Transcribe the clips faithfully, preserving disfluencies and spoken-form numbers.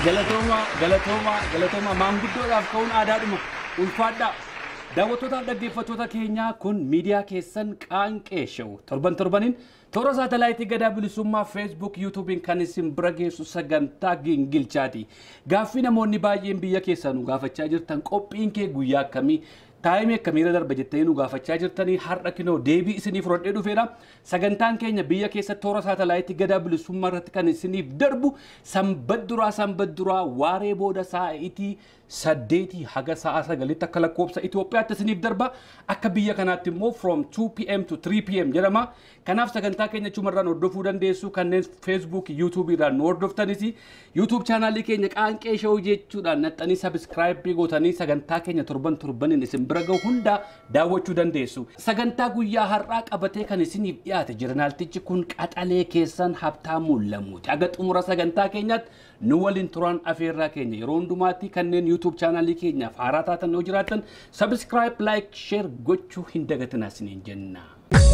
Galatoma, galatoma, galatoma maanguddoodhaaf ka'uun aadaadhuma ulfaadhaa. Daawwattootaaf dhaggeeffattoota keenyaa kun miidiyaa keessan qaanqee show torban torbaniin toora saatalaayitii gadaa bilisummaa Facebook YouTubein kan isin bira geessu sagantaa gingilchaati. Gaaffii namoonni baay'een biyya keessanuu gaafachaa jirtan qophiin kee guyyaa akkamii taayimii akkamiirra darba jettanii nu gaafachaa jirtanii har'a kinoo deebii isiniif fudhadhee dhufeera. Sagantaan keenya biyya keessa toora saatalaayitii gadaa bilisummaa irratti kan isiniif darbu sanbata duraa sanbata duraa waaree booda sa'aatii saddeetii haga sa'a sagalitti akka lakkoobsa Itoophiyaatti isiniif darba. Akka biyya kanaatti immoo from two p m to three p m jedhama. Kanaaf sagantaa keenya chumarraan hordofuu dandeessu kanneen Facebook YouTube irraan nu hordoftanis YouTube chaanaalii keenya qaanqee show jechuudhaan naxxanii subscribe gootanii sagantaa keenya torban torbaniin isin bira ga'u hunda daawwachuu dandeessu. Sagantaa guyyaa har'aa qabatee kan isiniif dhiyaate jirnaaltichi kun qaxalee keessan Habtaamuu Lamuuti. Aga xumura sagantaa keenyaatti nu waliin turaan afeerraa keenya yeroo hundumaatti kanneen YouTube chaanaalii keenyaaf haaraa taatan yoo jiraatan subscribe like share gochuu hin dagatinaa isiniin jenna.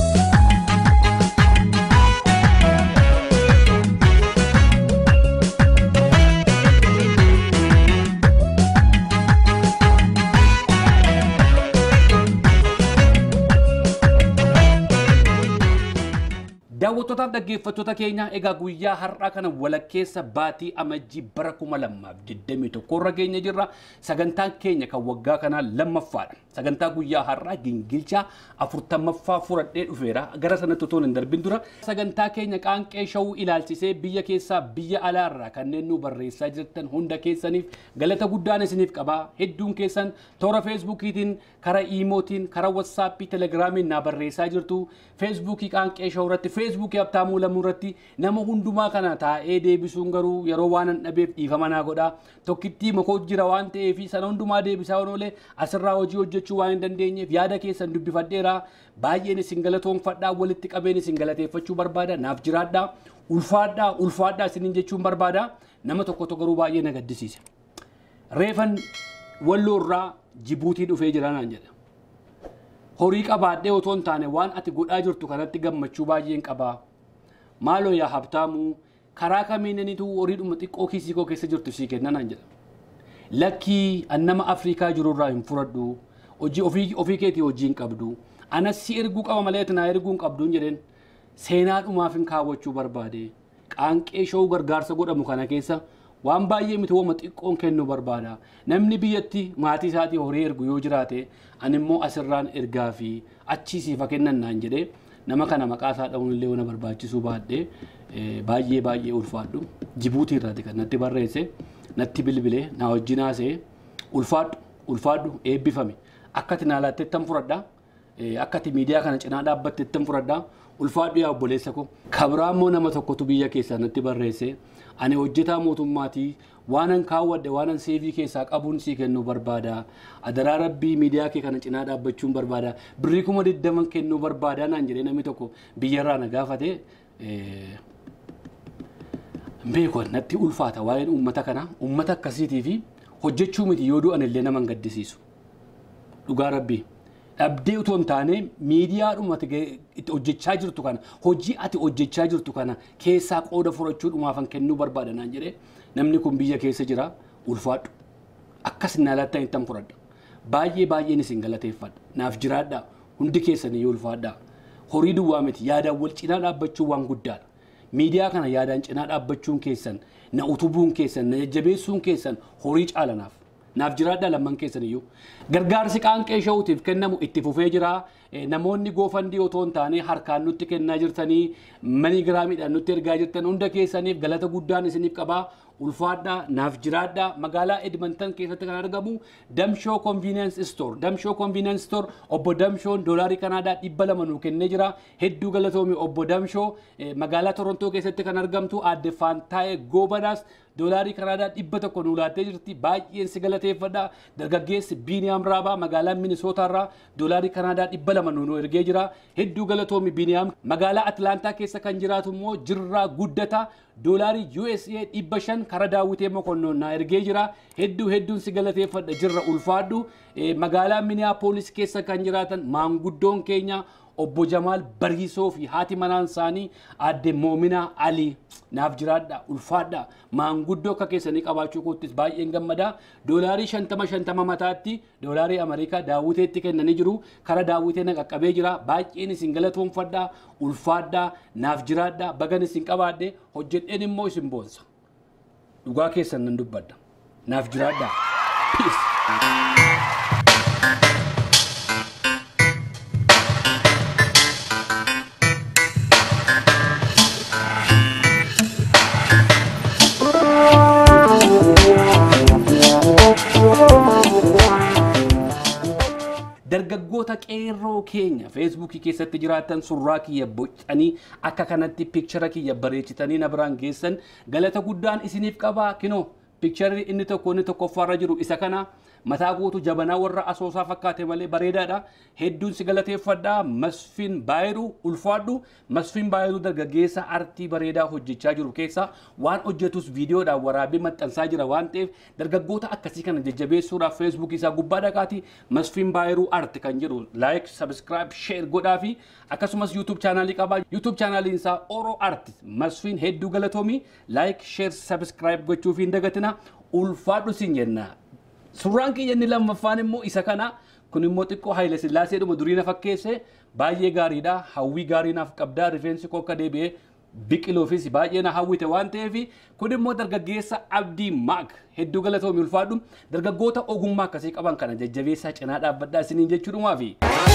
Daawwattootaaf dhaggeeffattoota keenya egaa guyyaa har'aa kana walakkeessa baatii amajjii bara kuma lamaaf digdamii tokko irra keenya jirra. Sagantaan keenya kan waggaa kanaa lammaffaadha. Sagantaa guyyaa har'aa gingilchaa afurtammaffaa fudhadhee dhufeera. Gara sanatti otoo hin darbin dura sagantaa keenya qaanqee shawuu ilaalchisee biyya keessaa biyya alaarraa kanneen nu barreessaa jirtan hunda keessaniif galata guddaan isiniif qaba. Hedduun keessan toora Facebookiitiin, karaa Iimootiin, karaa WhatsAppii, Telegiraamiin na barreessaa jirtu. Facebookii qaanqee shawuu irratti Facebook Habtaamuu Lamuu irratti nama hundumaa kana taa'ee deebisuun garuu yeroo waan hin dhabeef dhiifama naa godha. Tokkittii makoo jira waan ta'eef sana hundumaa deebisaa oolee asirraa hojii hojjechuu waan hin dandeenyeef yaada keessan dubbifadheera. Baay'een isin galatoomfadhaa walitti qabeen isin galateeffachuu barbaada. Naaf jiraadhaa ulfaadhaa ulfaadhaa isiniin jechuun barbaada. Nama tokko tokko garuu baay'ee na gaddisiise. Reefan Walloorraa Jibuutii dhufee jira naan jedha. Horii qabaadhee otoo hin taane waan ati godhaa jirtu kanatti gammachuu baay'een qabaa. Maaloo yaa Habtaamuu karaa kamiinanitu horiidhuma xiqqoo kiisii koo keessa jirtu sii kenna naan jedha. Lakkii an nama Afrikaa jirurraa hin furadhu. Hojii ofii ofii keetii hojii hin qabdu. Anas si erguu qaba malee ati naa erguu hin qabdu hin jedheen seenaadhumaaf hin kaawwachuu barbaade. Qaanqee shawuu gargaarsa godhamu kana keessa waan baay'ee miti wama xiqqoon kennu barbaada. Namni biyyatti maatii isaatii horii ergu yoo jiraate ani immoo asirraan ergaa fi achiisiifa kennan naan jedhee nama kana maqaa isaa dha'uun illee wana barbaachisuu baadhee baay'ee baay'ee ulfaadhu. Jibuutii irraati kan natti barreesse natti bilbilee na wajjin haasee ulfaadhu ulfaadhu eebbifame akkati naa laatteettan fudhadhaa akkati miidiyaa kana cinaa dhaabbatteettan fudhadhaa ulfaadhu yaa obboleessa koo. Kabraa immoo nama tokkotu biyya keessaa natti barreesse ani hojjetaa mootummaatii waan an kaawwadhe waan an seevii keessaa qabuun sii kennuu barbaada. Adaraa rabbii miidiyaa kee kana cinaa dhaabbachuun barbaada. Birrii kuma digdaman kennuu barbaada naan jedhee namni tokko biyyarraa na gaafate. Beekoo natti ulfaata waa'een uummata kana uummata akkasiitii fi hojjechuu miti yoo du'an illee nama hin gaddisiisu. Dhugaa rabbii. Dhabdee utoo hin taane miidiyaadhuma itti hojjechaa jirtu kana hojii ati hojjechaa jirtu kana keessaa qooda fudhachuudhumaafan kennuu barbaada naan jedhee namni kun biyya keessa jira ulfaadhu. Akkas na laattan ittan fudhadha. Baay'ee baay'een isin galateeffadha. Naaf jiraadhaa hundi keessanii yoo ulfaadhaa. Horii duwwaa miti yaadaan wal cinaa dhaabbachuun waan guddaadha. Miidiyaa kana yaadaan cinaa dhaabbachuun keessan na utubuun keessan na jajjabeessuun keessan horii caalanaaf. Naaf jiraadhaa lamman keessan iyyuu gargaarsi qaanqee shawuutiif kennamu itti fufee jira. Namoonni goofandii otoo hin taane harkaan nutti kennaa jirtanii manigiraamiidhaan nutti ergaa jirtan hunda keessaniif galata guddaan isiniif qabaa. Ulfaadhaa naaf jiraadhaa magaalaa Edmonton keessatti kan argamu Damshoo Convenience Store. Damshoo Convenience Store obbo Damshoon doolaarii Kanaadaa dhibba lama nuu kennee jira. Hedduu galatoomi obbo Damshoo. Magaalaa Torontoo keessatti kan argamtu aadde Faantaayee Goobanaas doolaarii Kanaadaa dhibba tokko nuu laattee jirti. Baay'een si galateeffadha. Dargaggeessi Biiniyaam Raabaa magaalaa Minisootaa irraa doolaarii Kanaadaa dhibba lama nuu ergee jira. Hedduu galatoomi Biiniyaam. Magaalaa Atlaantaa keessa kan jiraatu immoo Jirraa Guddata doolaarii U S A dhibba shan karaa daawwitee mokonnoon na ergee jira. Hedduu hedduun si galateeffadha jirra ulfaadhu. Magaalaa Minneapolis keessa kan jiraatan maanguddoon keenya obbo Jamaal Bariisoo fi haati manaan isaanii aadde Moomina Ali naaf jiraadha ulfaadha maanguddoo akka keessanii qabaachuu koottis baay'een gammada doolaarii shantama shantama mataatti doolaarii Ameerikaa daawwiteetti kennanii jiru kara daawwitee na qaqqabee jira baay'een isin galatoomfadha ulfaadha naaf jiraadha bagan isin qabaadhe hojjedheen immoo isin boonsa dhugaa keessan nan dubbadha naaf jiraadha peace. dargaggoota qeerroo keenya Facebook keessatti jiraatan surraa kiyya bocanii akka kanatti picture kiyya bareechitanii na biraan geessan galata guddaan isiniif qaba kinoo picture inni tokko inni tokko farra jiru isa kana mataa guutu jabanaa warra asoosaa fakkaate malee bareedaadha hedduun si galateeffadha Masfiin Baayiruu ulfaadhu Masfiin Baayiruu dargaggeessa artii bareedaa hojjechaa jiru keessa waan hojjetus viidiyoodhaan waraabee maxxansaa jira waan ta'eef dargaggoota akkasii kana jajjabeessuudhaaf Facebook isaa gubbaa dhaqaati Masfiin Baayiruu art kan jedhu like subscribe share godhaa fi akkasumas YouTube channel qaba YouTube channel isaa Oro Art Masfiin hedduu galatoomi like share subscribe gochuu fi hin dagatina ulfaadhu sin jenna Suraan kiyya inni lammaffaan immoo isa kana kun immoo xiqqoo Haile Sillaasee dhuma durii na fakkeesse baay'ee gaariidha hawwii gaarii naaf qabdaa rifeensi koo akka deebi'ee biqiluufis baay'ee na hawwite waan ta'eef kun immoo dargaggeessa Abdii Maak hedduu galatoomi ulfaadhu dargaggoota ogummaa akkasii qaban kana jajjabeessaa cinaa dhaabbadhaa isiniin jechuudhumaafi.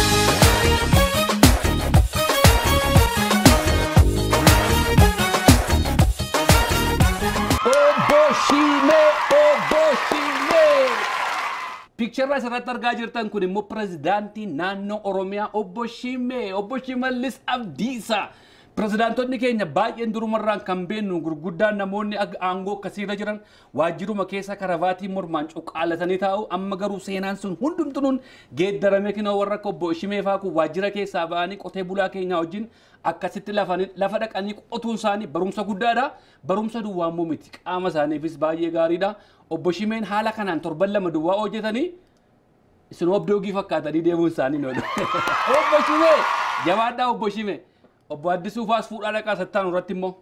Oboshime Oboshime Picture ras irratti argaa jirtan kun immoo pirezidaantii naannoo Oromiyaa Obbo Shimee Obbo Shimallis Abdiisaa pirezidaantonni keenya baay'een durumarraan kan beennu gurguddaan namoonni aangoo akkasiirra jiran waajjiruma keessa karavaatii mormaan cuqqaalatanii taa'u amma garuu seenaan sun hundumtuun geeddarame kinoo warra Obbo Shimee faa kun waajjira keessaa ba'anii qotee bulaa keenya wajjin akkasitti lafa dhaqanii qotuun isaanii barumsa guddaadha barumsa duwwaa immoo miti qaama isaaniifis baay'ee gaariidha Obbo Shimeen haala kanaan torban lama duwwaa hojjetanii isin obdoogii fakkaatanii deemuun isaanii noodha Obbo Shimee jabaadhaa Obbo Shimee Obbo Addisuu faas fuudhaa dhaqaa sattaan irratti immoo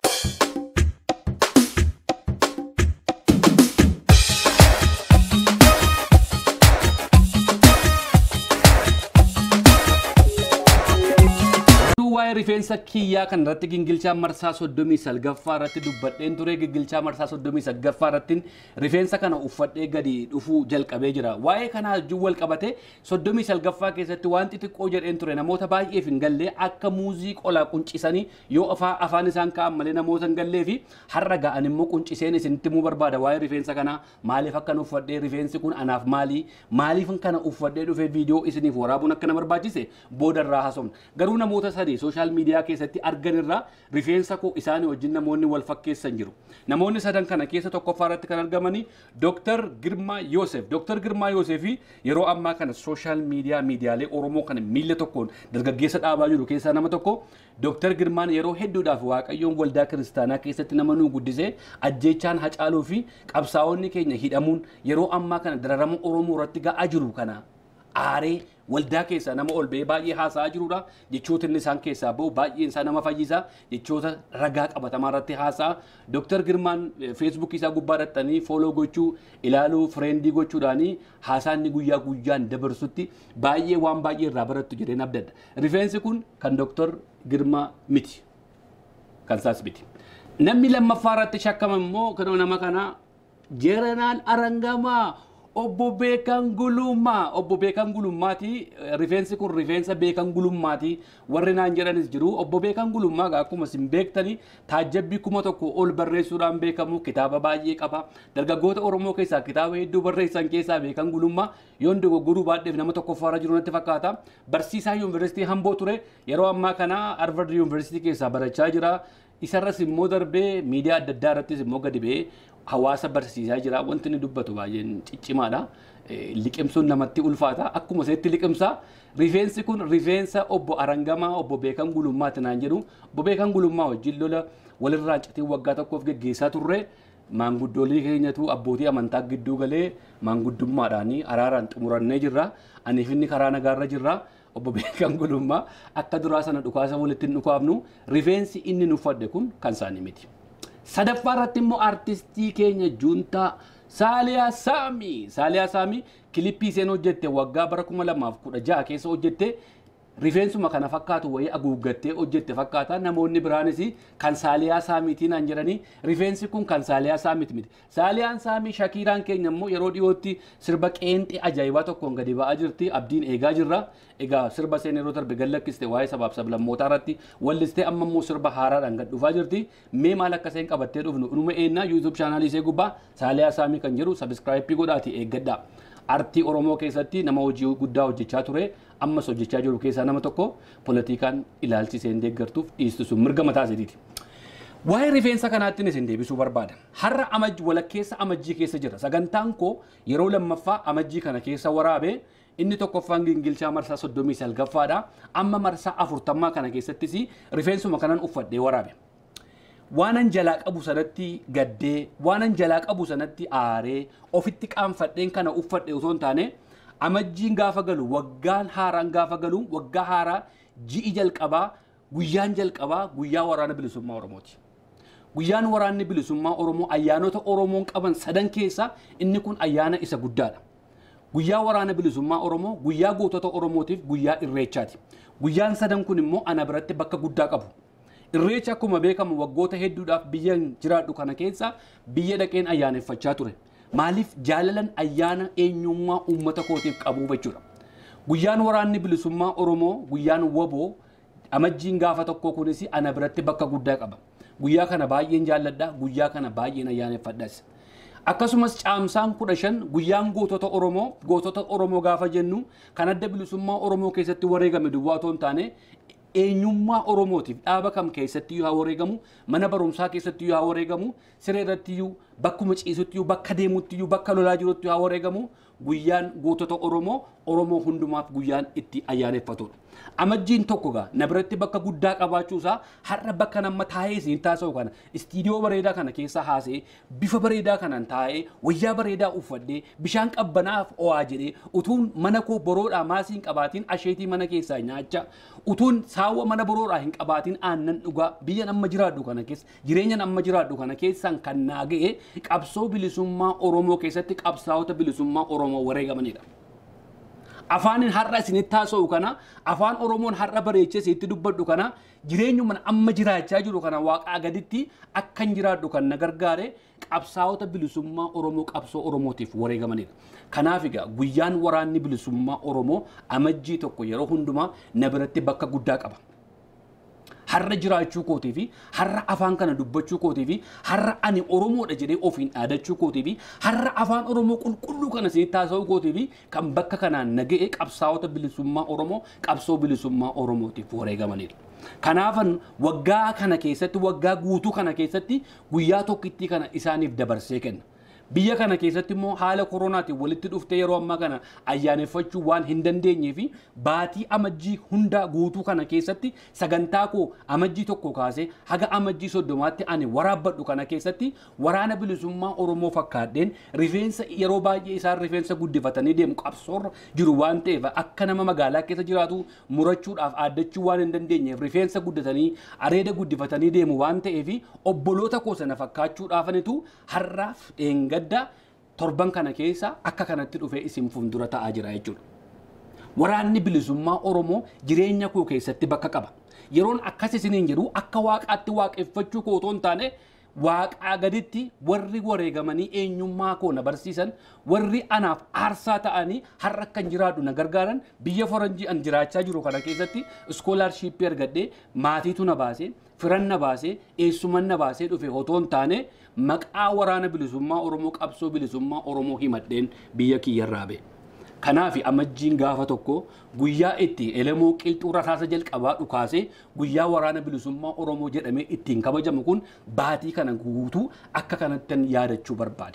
waa'ee rifeensa kiyyaa kan irratti gingilchaa marsaa soddomii salgaffaa irratti dubbadheen ture gingilchaa marsaa soddomii salgaffaa irratti rifeensa kana uffadhee gadi dhufuu jalqabee jira waa'ee kana wajjin wal qabate soddomii salgaffaa keessatti waan xixiqqoo jedheen ture namoota baay'eef hin gallee akka muuzii qolaa quncisanii yoo afaan isaan kaa'an malee namoota hin gallee fi har'a ga'an immoo qunciseen isinitti himuu barbaada waa'ee rifeensa kana maaliif akkan uffadhee rifeensi kun anaaf maali maaliif kana uffadhee dhufee viidiyoo isiniif waraabuun akka na barbaachise boodarraa haasofna garuu namoota sadii social media keessatti argan irraa rifeensa koo isaanii wajjin namoonni wal fakkeessan jiru namoonni sadan kana keessa tokkoffaa irratti kan argamani Dr. Girmaa Yoosef Dr. Girmaa Yoosef yeroo ammaa kana social media miidiyaalee Oromoo kana miila tokkoon dargaggeessa dhaabaa jiru keessaa nama tokko Dr. Girmaan yeroo hedduudhaaf waaqayyoon waldaa kiristaanaa keessatti nama nuu guddisee ajjeechaan hacaaluu fi qabsaa'onni keenya hidhamuun yeroo ammaa kana dararama Oromoo irratti ga'aa jiru kana aaree waldaa keessa nama ol ba'ee baay'ee haasa'aa jirudha jechoota inni isaan keessaa ba'u baay'een isaa nama fayyisa jechoota ragaa qabatamaa irratti haasa'a Dr. Girmaan Facebook isaa gubbaa dhaxxanii follow gochuu ilaaluu friendii gochuudhaanii haasaa inni guyyaa guyyaan dabarsutti baay'ee waan baay'ee irraa barattu jedheen abdadha rifeensi kun kan Dr. Girmaa miti kan isaas miti namni lammaffaa irratti shakkama immoo kan nama kana Jeneraal Arangamaa Obbo Beekan Gulummaa Obbo Beekan Gulummaati rifeensi kun rifeensa Beekan Gulummaati warri naan jedhanis jiru Obbo Beekan Gulummaa akkuma isin beektanii taajjabbii kuma tokko ol barreessuudhaan beekamu kitaaba baay'ee qaba dargaggoota Oromoo keessaa kitaaba hedduu barreessan keessaa Beekan Gulummaa yoon dogoggoruu baadheef nama tokkoffaarra jiru natti fakkaata barsiisaa yuunivarsiitii Hamboo ture yeroo ammaa kana Harvard yuunivarsiitii keessaa barachaa jira isarras immoo darbee miidiyaa adda addaa irrattis immoo gadi ba'ee hawaasa barsiisaa jira wanti inni dubbatu baay'een ciccimaadha liqimsuun namatti ulfaata akkuma seetti liqimsa rifeensi kun rifeensa Obbo Arangamaa Obbo Beekan Gulummaati naan jedhu Obbo Beekan Gulummaa wajjin lola walirraa citii waggaa tokkoof geggeessaa turre maanguddoolii keenyatu abbootii amantaa gidduu galee maanguddummaadhaanii araaraan xumurannee jirra aniif inni karaa nagaarra jirra obbo Beekan Gulummaa akka duraa sana dhukaasa walitti hin dhukaafnu rifeensi inni nu fadde kun kan isaanii miti. Sadaffaa irratti immoo artistii keenya Juntaa Saaliyaa Saamii Saaliyaa Saamii kilippii isheen hojjette waggaa bara kuma lamaaf kudha jaha keessa hojjette rifeensuma kana fakkaatu wayii haguuggattee hojjette fakkaata namoonni biraanis kan Saaliyaa Saamiitiin aan jedhanii rifeensi kun kan Saaliyaa Saamiiti miti. Saaliyaan Saamii Shakiiraan keenya immoo yeroo dhiyootti sirba qeenxee ajaa'ibaa tokkoon gadi ba'aa jirti abdiin eegaa jirra. Egaa sirba seen yeroo darbe gallakkiste waa'ee sabaaf sablammootaa irratti wallistee amma immoo sirba haaraadhaan gad dhufaa jirti. Mee maal akka isheen qabattee dhufnu dhuma eennaa YouTube chaanaalii ishee gubbaa Saaliyaa Saamii kan jedhu sabiskiraayipii godhaati eeggadhaa. Artii Oromoo keessatti nama hojii guddaa hojjechaa ture ammas hojjechaa jiru keessaa nama tokko politikaan ilaalchiseen deeggartuuf dhiistu mirga mataa isaatiiti. Waa'ee rifeensa kanaatti isin deebisuu barbaada. Har'a amajji walakkeessa amajjii keessa jira. Sagantaan koo yeroo lammaffaa amajjii kana keessa waraabe inni tokkoffaan gingilchaa marsaa soddomii salgaffaadha. Amma marsaa afurtammaa kana keessattis rifeensuma kanan uffadhee waraabe. Waanan jalaa qabu sanatti gaddee waanan jalaa qabu sanatti aaree ofitti qaanfadheen kana uffadhe osoo hin taane amajjiin gaafa galu waggaan haaraan gaafa galu waggaa haaraa ji'i jalqabaa guyyaan jalqabaa guyyaa waraana bilisummaa Oromooti. Guyyaan waraanni bilisummaa Oromoo ayyaanota Oromoon qaban sadan keessa inni kun ayyaana isa guddaadha. Guyyaa waraana bilisummaa Oromoo guyyaa gootota Oromootiif guyyaa irreechaati. Guyyaan sadan kun immoo ana biratti bakka guddaa qabu. Irreecha akkuma beekamu waggoota hedduudhaaf biyya jiraadhu kana keessa biyya dhaqeen ayyaaneffachaa ture. Maaliif jaalalan ayyaana eenyummaa uummata kootiif qabu jechuudha. Guyyaan waraanni bilisummaa Oromoo guyyaan waboo amajjiin gaafa tokko kunis ana biratti bakka guddaa qaba. Guyyaa kana baay'een jaalladha, guyyaa kana baay'een ayyaaneffadhas. Akkasumas caamsaan kudha shan guyyaan gootota Oromoo, gootota Oromoo gaafa jennu kan adda bilisummaa Oromoo keessatti wareegame duwwaa otoo hin taane eenyummaa Oromootiif dhaaba kam keessatti yoo wareegamu, mana barumsaa keessatti yoo wareegamu, siree irratti yoo bakkuma ciisutti yoo bakka deemutti yoo bakka lolaa jirutti yoo wareegamu guyyaan gootota Oromoo Oromoo hundumaaf guyyaan itti ayyaaneffatudha. Amajjiin tokko gaa na biratti bakka guddaa qabaachuusaa har'a bakka nama taa'ee isin taasisuu kana istiidiyoo bareedaa kana keessa haasee bifa bareedaa kanaan taa'ee wayyaa bareedaa uffadhee bishaan qabbanaaf o'aa jedhee utuun mana koo boroodhaa maasii hin qabaatiin asheetii mana keessaa nyaachaa utuun saawwa mana boroodhaa hin qabaatiin aannan dhugaa biyya amma jiraadhu kana keessa jireenya amma jiraadhu kana keessaan kan naaga'e qabsoo bilisummaa Oromoo keessatti qabsaa'ota bilisummaa Oromoo wareegamanidha. Afaan har'a isinitti haasa'u kana afaan Oromoon har'a bareechee isitti dubbadhu kana jireenyuma amma jiraachaa jiru kana waaqaa gaditti akkan jiraadhu kan na gargaare qabsaa'ota bilisummaa Oromoo qabsoo Oromootiif wareegamanidha. Kanaaf egaa guyyaan waraanni bilisummaa Oromoo amajjii tokko yeroo hundumaa na biratti bakka guddaa qaba. Har'a jiraachuu kootii fi har'a afaan kana dubbachuu kootii fi har'a ani Oromoodha jedhee ofiin dhaadachuu kootii fi har'a afaan Oromoo qulqulluu kana isinitti haasa'uu kootii fi kan bakka kanaan naga'e qabsaa'ota bilisummaa Oromoo qabsoo bilisummaa Oromootiif wareegamanidha. Kanaafan waggaa kana keessatti waggaa guutuu kana keessatti guyyaa tokkittii kana isaaniif dabarsee kenna. Biyya kana keessatti immoo haala koronaatiin walitti dhuftee yeroo ammaa kana ayyaaneffachuu waan hin dandeenyee fi baatii amajjii hunda guutuu kana keessatti sagantaa koo amajjii tokko kaasee haga amajjii soddomaatti ani waraabbadhu kana keessatti waraana bilisummaa Oromoo fakkaadheen rifeensa yeroo baay'ee isaan rifeensa guddifatanii deemu qabsoorra jiru waan ta'eef akka nama magaalaa keessa jiraatu murachuudhaaf aaddachuu waan hin dandeenyeef rifeensa guddatanii areeda guddifatanii deemu waan ta'eef obboloota koo sana fakkaachuudhaafanitu har'aaf dheenga torban kana keessa akka kanatti dhufee isin fuuldura ta'aa jira jechuudha. Waraanni bilisummaa Oromoo jireenya koo keessatti bakka qaba. Yeroon akkas isiniin jedhu akka waaqaatti waaqeffachuu koo otoo hin taane waaqaa gaditti warri wareegamanii eenyummaa koo na barsiisan warri anaaf aarsaa ta'anii har'a kan jiraadhu na gargaaran biyya faranjii an jiraachaa jiru kana keessatti iskoolaarshiippii argadhee maatiitu na baasee firan na baasee eessuman na baasee dhufe otoo hin taane maqaa waraana bilisummaa Oromoo qabsoo bilisummaa Oromoo himadheen biyya kiyyarraa ba'e. Kanaaf amajjiin gaafa tokko guyyaa itti elemoo qilxuu rasaasa jalqabaa dhukaasee guyyaa waraana bilisummaa Oromoo jedhamee ittiin kabajamu kun baatii kana guutuu akka kanatti yaadachuu barbaade.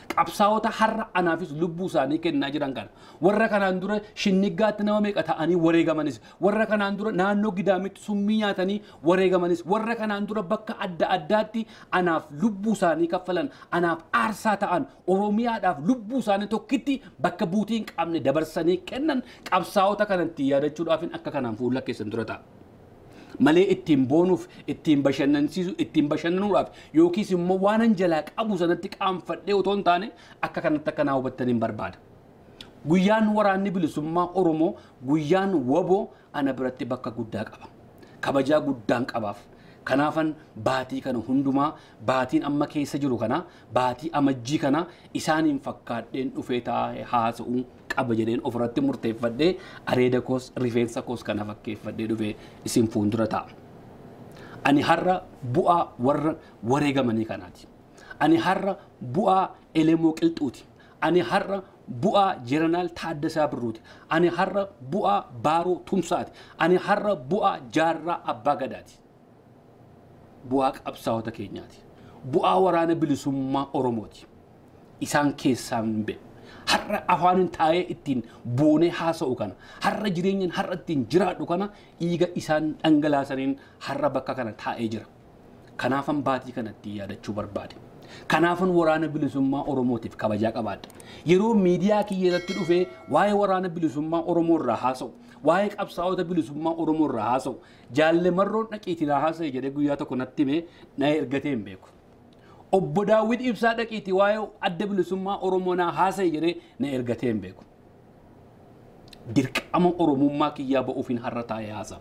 qabsaa'ota har'a anaafis lubbuu isaanii kennaa jiran kana warra kanaan dura shinnigaatti nama meeqa ta'anii wareegamanis warra kanaan dura naannoo gidaamitti summii nyaatanii wareegamanis warra kanaan dura bakka adda addaatti anaaf lubbuu isaanii kaffalan anaaf aarsaa ta'an oromiyaadhaaf lubbuu isaanii tokkitti bakka buutiin qabne dabarsanii kennan qabsaa'ota kanatti yaadachuudhaaf akka kanaan fuula keessan dura ta'a. malee ittiin boonuuf ittiin bashannansiisu ittiin bashannanuudhaaf yookiis immoo waan anjalaa qabu sanatti qaanfadhee otoo hin taane akka kanatti akka naa hubattaniin barbaada. Guyyaan waraanni bilisummaa Oromoo guyyaan woboo ana biratti bakka guddaa qaba. Kabajaa guddaan qabaaf. Kanaafan baatii kana hundumaa baatiin amma keessa jiru kana baatii amajjii kana isaaniin fakkaadheen dhufee taa'ee haasa'uu qaba jedheen ofirratti murteeffadhee areeda koos rifeensa koos kana fakkeeffadhee dhufee isin fuuldura taa'a. Ani har'a bu'aa warra wareegamanii kanaati. Ani har'a bu'aa Elemoo Qilxuuti. Ani har'a bu'aa Jeneraal Taaddasaa Birruuti. Ani har'a bu'aa Baaroo Tumsaati. Ani har'a bu'aa Jaarraa Abbaa Gadaati. Bu'aa qabsaa'ota keenyaati. Bu'aa waraana bilisummaa Oromooti. Isaan keessaan be. Har'a afaanin taa'ee ittiin boonee haasa'u kana. Har'a jireenyaan har'a ittiin jiraadhu kana dhiiga isaan dhangalaasaniin har'a bakka kana taa'ee jira. Kanaafan baatii kanatti yaadachuu barbaade. Kanaafan waraana bilisummaa Oromootiif kabajaa qabaadha. Yeroo miidiyaa kiyyeessatti dhufee waa'ee waraana bilisummaa Oromoo irraa haasa'u. Waa'ee qabsaa'ota bilisummaa Oromoo irraa haasa'u. Jaalle marroon dhaqiitii naa haasa'e jedhee guyyaa tokko natti himee na ergatee hin beeku. Obbo Daawwit Ibsaa dhaqiitii waa'ee adda bilisummaa Oromoo naa haasa'e jedhee na ergatee hin beeku. Dirqama Oromummaa kiyyaa ba'uufiin har'a taa'ee haasa'a.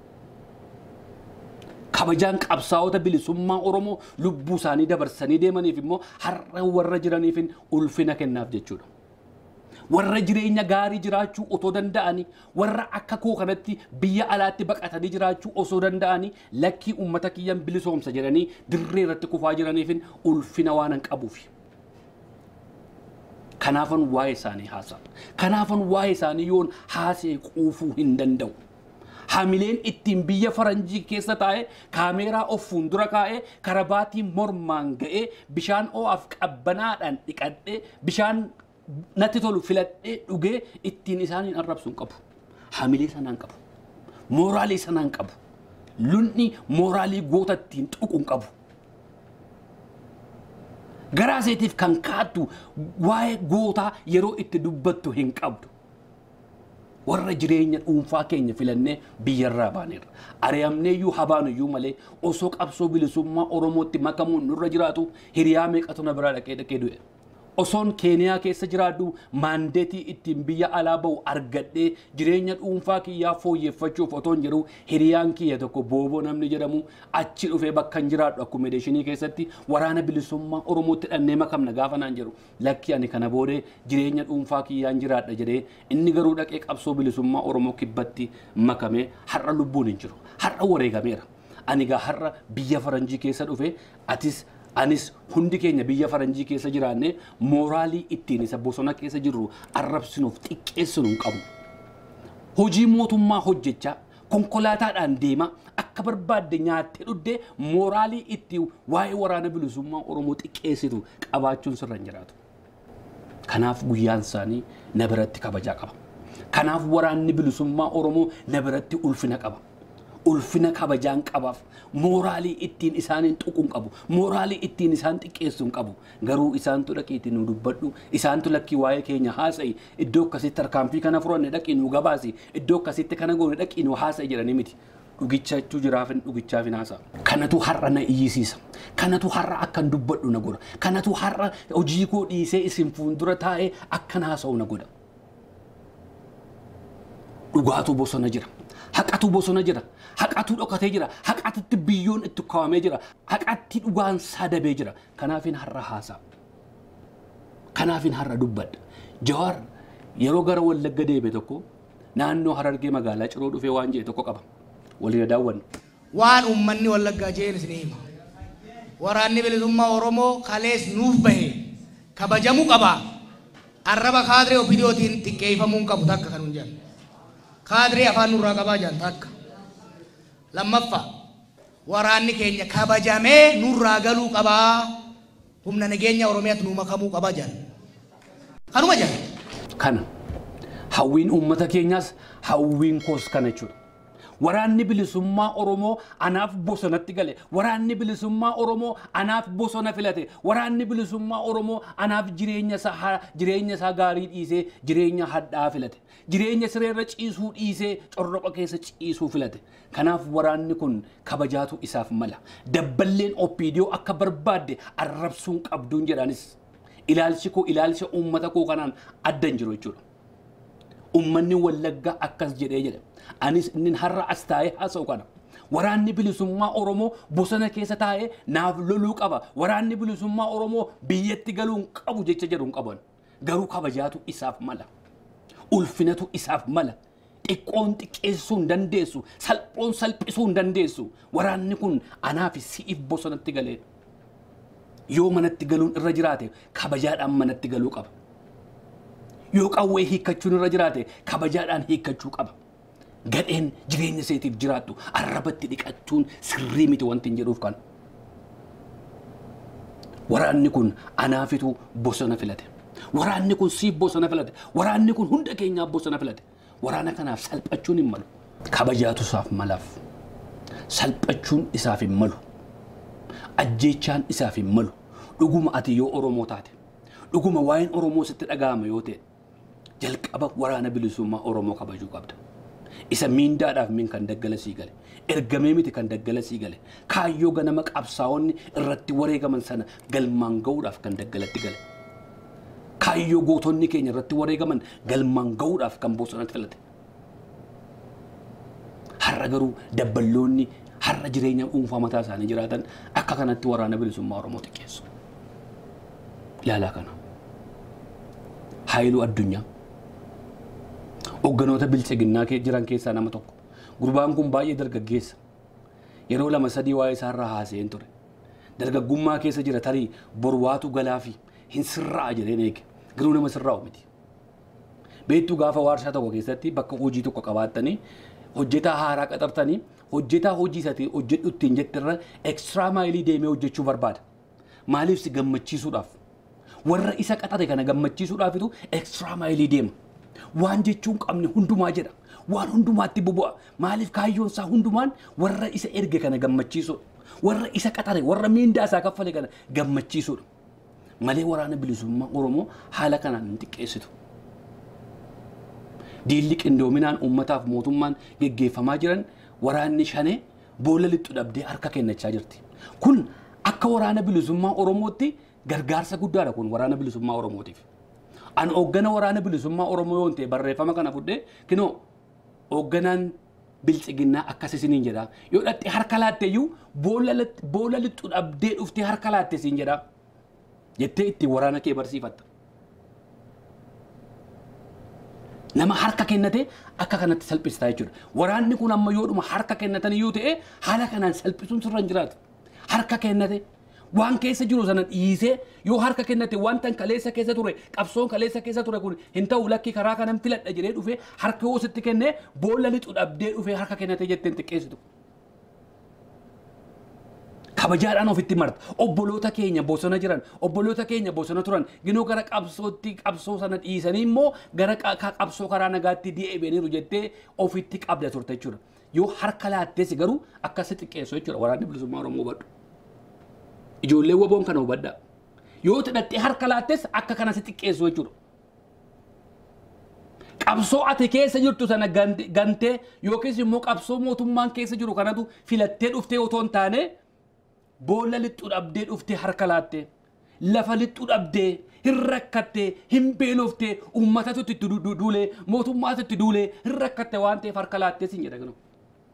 Kabajaan qabsaa'ota bilisummaa Oromoo lubbuu isaanii dabarsanii deemaniif immoo har'a warra jiraniifin ulfina kennaaf jechuudha. Warra jireenya gaarii jiraachuu otoo danda'anii warra akka koo kanatti biyya alaatti baqatanii jiraachuu osoo danda'anii lakkii uummata kiyyan bilisoomsa jedhanii dirree irratti kufaa jiraniifin ulfina waan hin qabuuf. Kanaafan waa'ee isaanii haasa'a. Kanaafan waa'ee isaanii yoon haasa'e quufuu hin danda'u. Hamileen ittiin biyya faranjii keessa taa'ee kaameeraa of fuuldura kaa'ee karabaatii mormaan ga'ee bishaan oo'aaf qabbanaadhaan dhiqadhee bishaan natti tolu filadhee dhugee ittiin isaaniin arrabsuun qabu. Hamilee sanaan qabu. Mooraalii sanaan qabu. Lunni mooraalii goota ittiin tuquun qabu. Garaa seetiif kan kaattu waa'ee gootaa yeroo itti dubbattu hin qabdu. Warra jireenya dhuunfaa keenya filannee biyyarraa baaneerra. Ari'amneeyyuu habaanuyyuu malee osoo qabsoo bilisummaa Oromootti makamuun nurra jiraatu hiriyaa meeqatu na biraa dhaqee dhaqee du'e. Osoon Keeniyaa keessa jiraadhu maandeetii ittiin biyya alaa ba'u argadhee jireenya dhuunfaa kiyyaa fooyyeffachuuf otoon jiru hiriyaan kiyya tokko booboo namni jedhamu achi dhufee bakka hin jiraadhu akkomodeeshinii keessatti waraana bilisummaa Oromootti dhannee makamna gaafa naan jedhu lakki ani kana boodee jireenya dhuunfaa kiyyaan jiraadha jedhee inni garuu dhaqee qabsoo bilisummaa Oromoo kibbatti makamee har'a lubbuun hin jiru. Har'a wareegameera. Ani gaa har'a biyya faranjii keessa dhufe atis anis hundi keenya biyya faranjii keessa jiraanne mooraalii ittiin isa bosona keessa jirru arrabsinuuf xiqqeessinu hin qabu. Hojii mootummaa hojjechaa konkolaataadhaan deema akka barbaadde nyaattee dhuddee mooraalii ittiin waa'ee waraana bilisummaa Oromoo xiqqeessitu qabaachuun sirra hin jiraatu. Kanaaf guyyaan isaanii na biratti kabajaa qaba. Kanaaf waraanni bilisummaa Oromoo na biratti ulfina qaba. Ulfina kabajaan qabaaf mooraalii ittiin isaaniin tuquun qabu mooraalii ittiin isaan xiqqeessuun qabu garuu isaantu dhaqiitti nu dubbadhu isaantu lakkii waa'ee keenya haasa'i iddoo akkasitti tarkaanfii kana furanne dhaqii nu gabaasi iddoo akkasitti kana goone dhaqii nu haasa'i jedhanii miti dhugichachuu jiraafin dhugichaaf hin haasa'a. Kanatu har'a na iyyisiisa. Kanatu har'a akkan dubbadhu na godha. Kanatu har'a hojii koo dhiisee isin fuuldura taa'ee akkan haasa'u na godha. Dhugaatu bosona jira. Haqatu bosona jira. Haqatu dhokatee jira. Haqatti biyyoon itti kaawamee jira. Haqatti dhugaan sadabee jira. Kanaafin har'a haasa'a. Kanaafin har'a dubbadha. Jawaar yeroo gara Wallagga deebe tokko naannoo Harargee magaalaa Ciroo dhufee waan jedhe tokko qaba. Waliin daawwannu. Waan uummanni Wallaggaa jeen isin hima. Waraanni bilisummaa Oromoo kalees nuuf bahe kabajamuu qaba. Arraba kaadree ofiidootiin xiqqeeffamuun qabu takka kan hin jennu. Kaadree afaan nurraa qabaa jaan takka. Lammaffaa waraanni keenya kabajamee nurraa galuu qabaa humna nageenya Oromiyaatti nu makamuu qaba jaan. Kanuma jaan. Kana hawwiin uummata keenyaas hawwiin koos kana jechuudha. Waraanni bilisummaa Oromoo anaaf bosonatti gale. Waraanni bilisummaa Oromoo anaaf bosona filate. Waraanni bilisummaa Oromoo anaaf jireenya isaa jireenya isaa gaarii dhiisee jireenya hadhaa filate. Jireenya sireerra ciisuu dhiisee corroqa keessa ciisuu filate. Kanaaf waraanni kun kabajaatu isaaf mala. Dabballeen Opiidiyoo akka barbaadde arrabsuun qabduun jedhanis ilaalchi koo ilaalcha uummata koo kanaan adda hin jiru jechuudha. Uummanni Wallaggaa akkas jedhee jedha. Anis inni har'a as taa'ee haasa'u kana. Waraanni bilisummaa Oromoo bosona keessa taa'ee naaf loluu qaba. Waraanni bilisummaa Oromoo biyyatti galuu hin qabu jecha jedhu hin qaban. Garuu kabajaatu isaaf mala. Ulfinatu isaaf mala. Xiqqoon xiqqeessuu hin dandeessu. Salphoon salphisuu hin dandeessu. Waraanni kun anaaf si'iif bosonatti galee. Yoo manatti galuun irra jiraate kabajaadhaan manatti galuu qaba. Yoo qawwee hiikkachuun irra jiraate kabajaadhaan hiikkachuu qaba. Gadheen jireenya isaatiif jiraattu arrabatti dhiqachuun sirrii miti wanti hin jedhuuf kan. Waraanni kun anaafitu bosona filate. Waraanni kun siif bosona filate. Waraanni kun hunda keenyaaf bosona filate. Waraana kanaaf salphachuun hin malu. Kabajaatu isaaf malaaf. Salphachuun isaaf hin malu. Ajjeechaan isaaf hin malu. Dhuguma ati yoo Oromoo taate. Dhuguma waa'een Oromoo sitti dhaga'ama yoo ta'e. Jalqaba waraana bilisummaa Oromoo kabajuu qabda. Isa miindaadhaaf min kan daggala sii gale. Ergamee miti kan daggala sii gale. Kaayyoo ganama qabsaa'onni irratti wareegaman sana galmaan ga'uudhaaf kan daggalatti gale. Kaayyoo gootonni keenya irratti wareegaman galmaan ga'uudhaaf kan bosonatti filate. Har'a garuu dabballoonni har'a jireenya dhuunfaa mataa isaanii jiraatan akka kanatti waraana bilisummaa Oromoo xiqqeessu. Ilaalaa kana. Haayiluu addunyaa. Hogganoota bilcheeginnaa jiran keessaa nama tokko. Gurbaan kun baay'ee dargaggeessa. Yeroo lama sadii waa'ee isaarraa haasa'een ture. Dargaggummaa keessa jira tarii borwaatu galaa fi hin sirraa jedheen eege. Garuu nama sirraa'u miti. Beektuu gaafa warshaa tokko keessatti bakka hojii tokko qabaattanii hojjetaa haaraa qaxartanii hojjetaa hojii isatii hojjedhu ittiin jettirra ekstiraa maayilii deemee hojjechuu barbaada. Maaliif si gammachiisuudhaaf? Warra isa qaxate kana gammachiisuudhaafitu ekstiraa maayilii deema. Waan jechuun qabne hundumaa jedha. Waan hundumaatti bubu'a. Maaliif kaayyoon isaa hundumaan warra isa erge kana gammachiisuudha. Warra isa qaxare, warra miindaa isaa kaffale kana gammachiisuudha. Malee waraana bilisummaa Oromoo haala kanaan hin xiqqeessitu. Diilli qindoominaan uummataaf mootummaan geggeeffamaa jiran waraanni shanee boolla lixxu dhabdee harka kennachaa jirti. Kun akka waraana bilisummaa Oromootti gargaarsa guddaadha kun waraana bilisummaa Oromootiif. An hoggana waraana bilisummaa Oromoo yoo ta'e barreeffama kana fudhee kinoo hoogganaan bilcheeginnaa akkas isiniin jedha. Yoo dhatti harka laatte iyyuu boolla lixxu dhabdee dhuftee harka laatte siin jedha. Jettee itti waraana kee barsiifatta. Nama harka kennate akka kanatti salphista jechuudha. Waraanni kun amma yoodhuma harka kennatan iyyuu ta'e haala kanaan salphisuun sirra hin jiraatu. Harka kennate waan keessa jiru sana dhiisee yoo harka kennate wanta kaleessa keessa ture qabsoon kaleessa keessa ture kun hin ta'u lakki karaa kanan filadha jedhee dhufee harka yoo sitti kennee boolla lixu dhabdee dhufee harka kennate jetteen xiqqeessitu. Kabajaadhaan ofitti marta. Obboloota keenya bosona jiran, obboloota keenya bosona turan ginoo gara qabsootti qabsoo sana dhiisanii immoo gara qabsoo karaa nagaatti deebi'aniiru jettee ofitti qabda turte jechuudha. Yoo harka laattees garuu akkasi xiqqeessu jechuudha waraanni bilisummaa Oromoo hubadhu. Ijoollee waboon kana hubadhaa. Yoo hidhattee harka laattees akka kana si xiqqeessu jechuudha. Qabsoo ati keessa jirtu sana gantee yookiis immoo qabsoo mootummaan keessa jiru kanatu filattee dhuftee otoo hin taane boolla lixxu dhabdee dhuftee harka laattee lafa lixxu dhabdee hin rakkattee hin beeloftee uummatatu itti duulee mootummaatu itti duulee hin rakkatte waan ta'eef harka laattee siin jedha gano.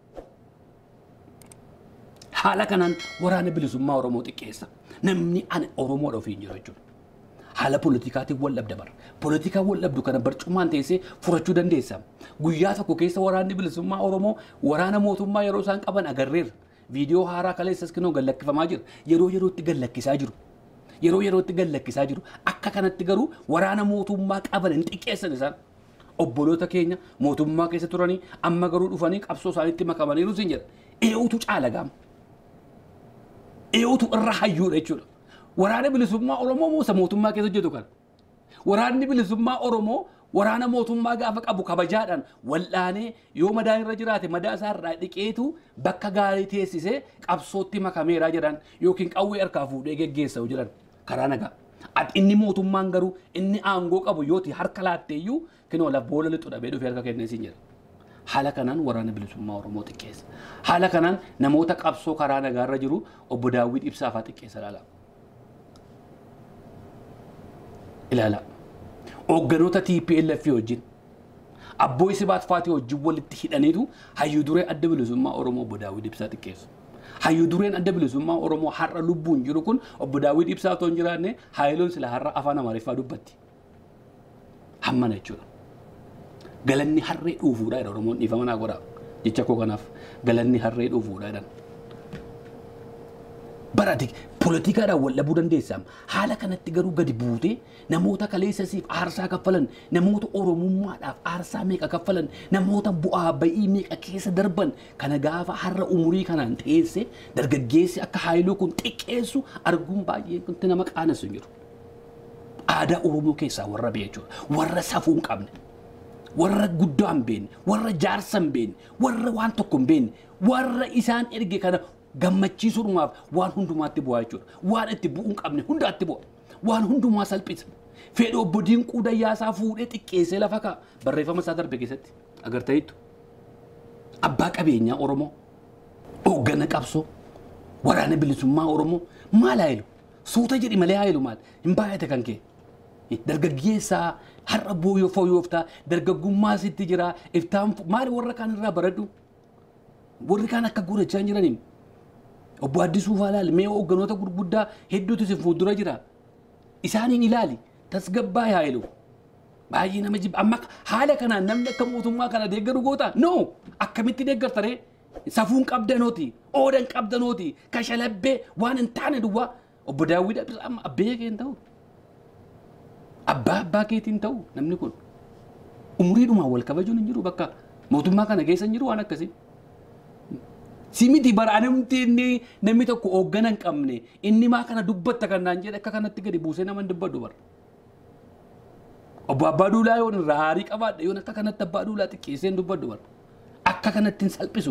Haala kanaan waraana bilisummaa Oromoo xiqqeessa. Namni ani Oromoodha ofiin jiru jechuudha. Haala politikaatiin wal dhabda bara. Politikaan wal dhabdu kana barcumaan teessee furachuu dandeessa. Guyyaa tokko keessa waraanni bilisummaa Oromoo waraana mootummaa yeroo isaan qaban agarreerra. Viidiyoo haaraa kaleessas kinoo gallakkifamaa jira. Yeroo yerootti gallakkisaa jiru. Yeroo yerootti gallakkisaa jiru. Akka kanatti garuu waraana mootummaa qaban hin xiqqeessan isaan. Obboloota keenya mootummaa keessa turanii amma garuu dhufanii qabsoo isaaniitti makamaniiru siin jedha. Ee'utu caala gaama. Ee'utu irra hayyuudha jechuudha. waraana bilisummaa Oromoo muusa mootummaa keessa hojjetu kana. Waraanni bilisummaa Oromoo waraana mootummaa gaafa qabu kabajaadhaan wal'aanee yoo madaan irra jiraate madaa isaa irraa dhiqeetu bakka gaarii teessisee qabsootti makameeraa jedhan yookiin qawwee harkaa fuudhee geggeessaa jiran karaa nagaa. Inni mootummaan garuu inni aangoo qabu yooti harka laatteeyyuu kinoo laf boola lixu dhabee dhufee harka kennee siin jedha. Haala kanaan waraana bilisummaa Oromoo xiqqeessa. Haala kanaan namoota qabsoo karaa nagaa irra jiru obbo Daawwit Ibsaa fa'aa xiqqeessa ilaala. Ilaala. Hoogganoota T P L F wajjin Abbooy Sibaat Faatii wajjin walitti hidhaniitu hayyuu duree adda bilisummaa Oromoo obbo Daawwit Ibsaa xiqqeessu. Hayyuu dureen adda bilisummaa Oromoo har'a lubbuun jiru kun obbo Daawwit Ibsaa otoo hin jiraanne haayiloon sila har'a afaan Amaariffaa dubbatti. Hammana jechuudha. Galanni harree dhuufuudha jedha Oromoon dhiifama naa godha. Jecha koo kanaaf galanni harree dhuufuudha jedhan. Barati poolitikaadhaan wal dhabuu dandeessam. Haala kanatti garuu gadi buutee namoota kaleessasiif aarsaa kaffalan, namoota Oromummaadhaaf aarsaa meeqa kaffalan, namoota bu'aa ba'ii meeqa keessa darban kana gaafa har'a umurii kanaan teesse dargaggeessi akka haayiluu kun xiqqeessu arguun baay'ee kunti nama qaanessu hin jiru. Aadaa Oromoo keessaa warra bee jechuudha. Warra safuu hin qabne. Warra guddaa hin beekne, warra jaarsa hin beekne, warra waan tokko hin beekne, warra isaan erge kana gammachiisuudhumaaf waan hundumaatti bu'aa jechuudha. Waan itti bu'uu hin qabne hundaatti bu'a. Waan hundumaa salphisa. Fedhii obbo Dinquu Dayyaasaa fuudhee xiqqeessee lafa kaa'a. Barreeffama isaa darbe keessatti agartaniittu. Abbaa qabeenyaa Oromoo, hooggana qabsoo, waraana bilisummaa Oromoo maal haayilu? Suuta jedhi malee haayilu maal? Hin baay'ate kan kee. Dargaggeessaa har'a booyoo fooyyoftaa dargaggummaa sitti jira iftaan maali warra kaan irraa baradhu? Warri kaan akka gurrachaa jiraniin. Obbo Addisuu Faalaal mee hoogganoota gurguddaa hedduutu si fuuldura jira. Isaaniin ilaali tasgabbaa haayilu. Baay'ee nama jibba amma haala kanaan namni akka mootummaa kana deeggaru goota? No! Akkamitti deeggartaree? Safuun qabdanooti, oodan qabdanooti, kashalabbee waan hin taane duwwaa obbo Daawwit amma abbee keen ta'u. Abbaa abbaa keetiin ta'u namni kun umuriidhumaan wal kabajuun hin jiru bakka mootummaa kana keessa hin jiru waan akkasii. Simiti baraanamti inni namni tokko hooggana hin qabne inni maa kana dubbatta kannaan jedhe akka kanatti gadi buusee nama hin dubbadhu bara. Obbo Abbaa Duulaa yoon irraa haarii qabaadha yoon akka kanatti Abbaa Duulaa xiqqeessee hin dubbadhu bara. Akka kanatti hin salphisu.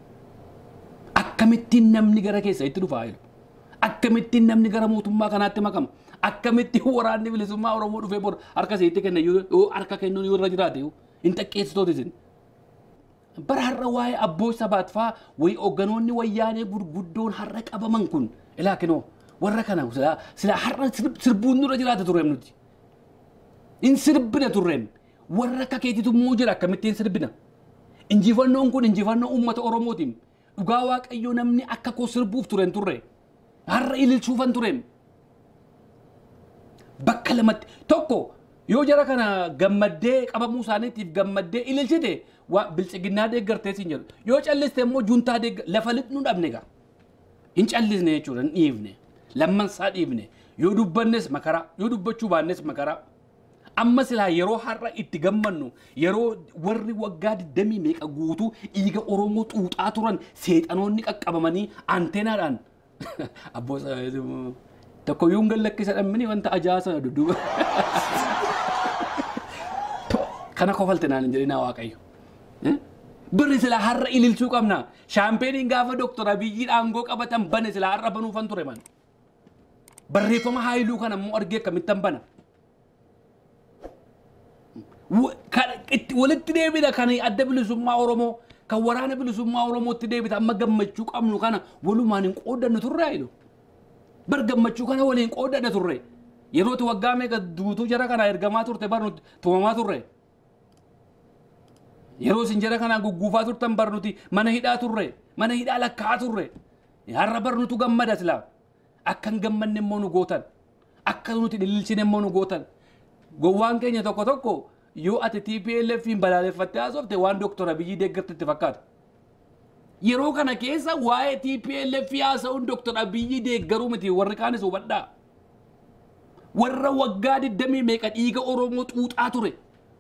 Akkamittiin namni gara keessa itti dhufaa jiru. Akkamittiin namni gara mootummaa kanaatti makama. Akkamitti waraanni bilisummaa Oromoo dhufee bor harka seetti kenna yoo harka kennuun yoo irra jiraate hin xiqqeessitooti isin. Bara har'a waa'ee Abbooy Sibaat fa'aa wayi hoogganoonni wayyaanee gurguddoon har'a qabaman kun ilaa kenoo warra kana sila har'a sirbuun nurra jiraate turreem nuti. In sirbina turreem warra akka keetitu immoo jira akkamittiin sirbina. Injifannoon kun injifannoo uummata Oromootiin dhugaa Waaqayyoo namni akka koo sirbuuf tureen turre har'a ililchuufan tureem. Bakka lamatti tokko yoo jara kana gammaddee qabamuu isaaniitiif gammaddee ililchite waa bilchiginnaa deeggartee siin jedhu yoo calliste immoo juntaa deeggar lafa lixnu dhabne gaa hin callisne jechuudha hin dhiifne lamman isaa dhiifne yoo dubbannes makara yoo dubbachuu baannes makara amma silaa yeroo har'a itti gammannu yeroo warri waggaa digdamii meeqa guutuu dhiiga Oromoo xuuxaa turan seexanoonni qaqqabamanii anteenaadhaan abboo tokko yuun gallakkisa dhammini wanta ajaa'asa dudduuba. Kana kofalte naan hin jedhinaa Waaqayyo. Birri sila har'a ililchuu qabna. Shaampeenii gaafa Dooktor Abiyyi aangoo qabatan bane sila har'a banuufan ture man. Barreeffama haayiluu kana immoo argee akkamittan bana. Walitti deebida kan adda bilisummaa Oromoo kan waraana bilisummaa Oromootti deebita amma gammachuu qabnu kana walumaan hin qooddannu turre haayilu. Bar gammachuu kana waliin qooddanna turre. Yeroo waggaa meeqa duutuu jara kana ergamaa turte barnuti tumamaa turre. Yeroo isin jara kana gugguufaa turtan barnuti mana hidhaa turre. Mana hidhaa lakkaa turre. Har'a barnutu gammada silaa. Akka hin gammanne immoo nu gootan. Akka nuti ililchine immoo nu gootan. Gowwaan keenya tokko tokko yoo ati T P L F hin balaaleffattee haasofte waan Dooktor Abiyyi deeggartetti fakkaata. Yeroo kana keessa waa'ee T P L F haasa'uun Dooktor Abiyyi deeggaruu miti warri kaanis hubadhaa. Warra waggaa digdamii meeqa dhiiga Oromoo xuuxaa ture.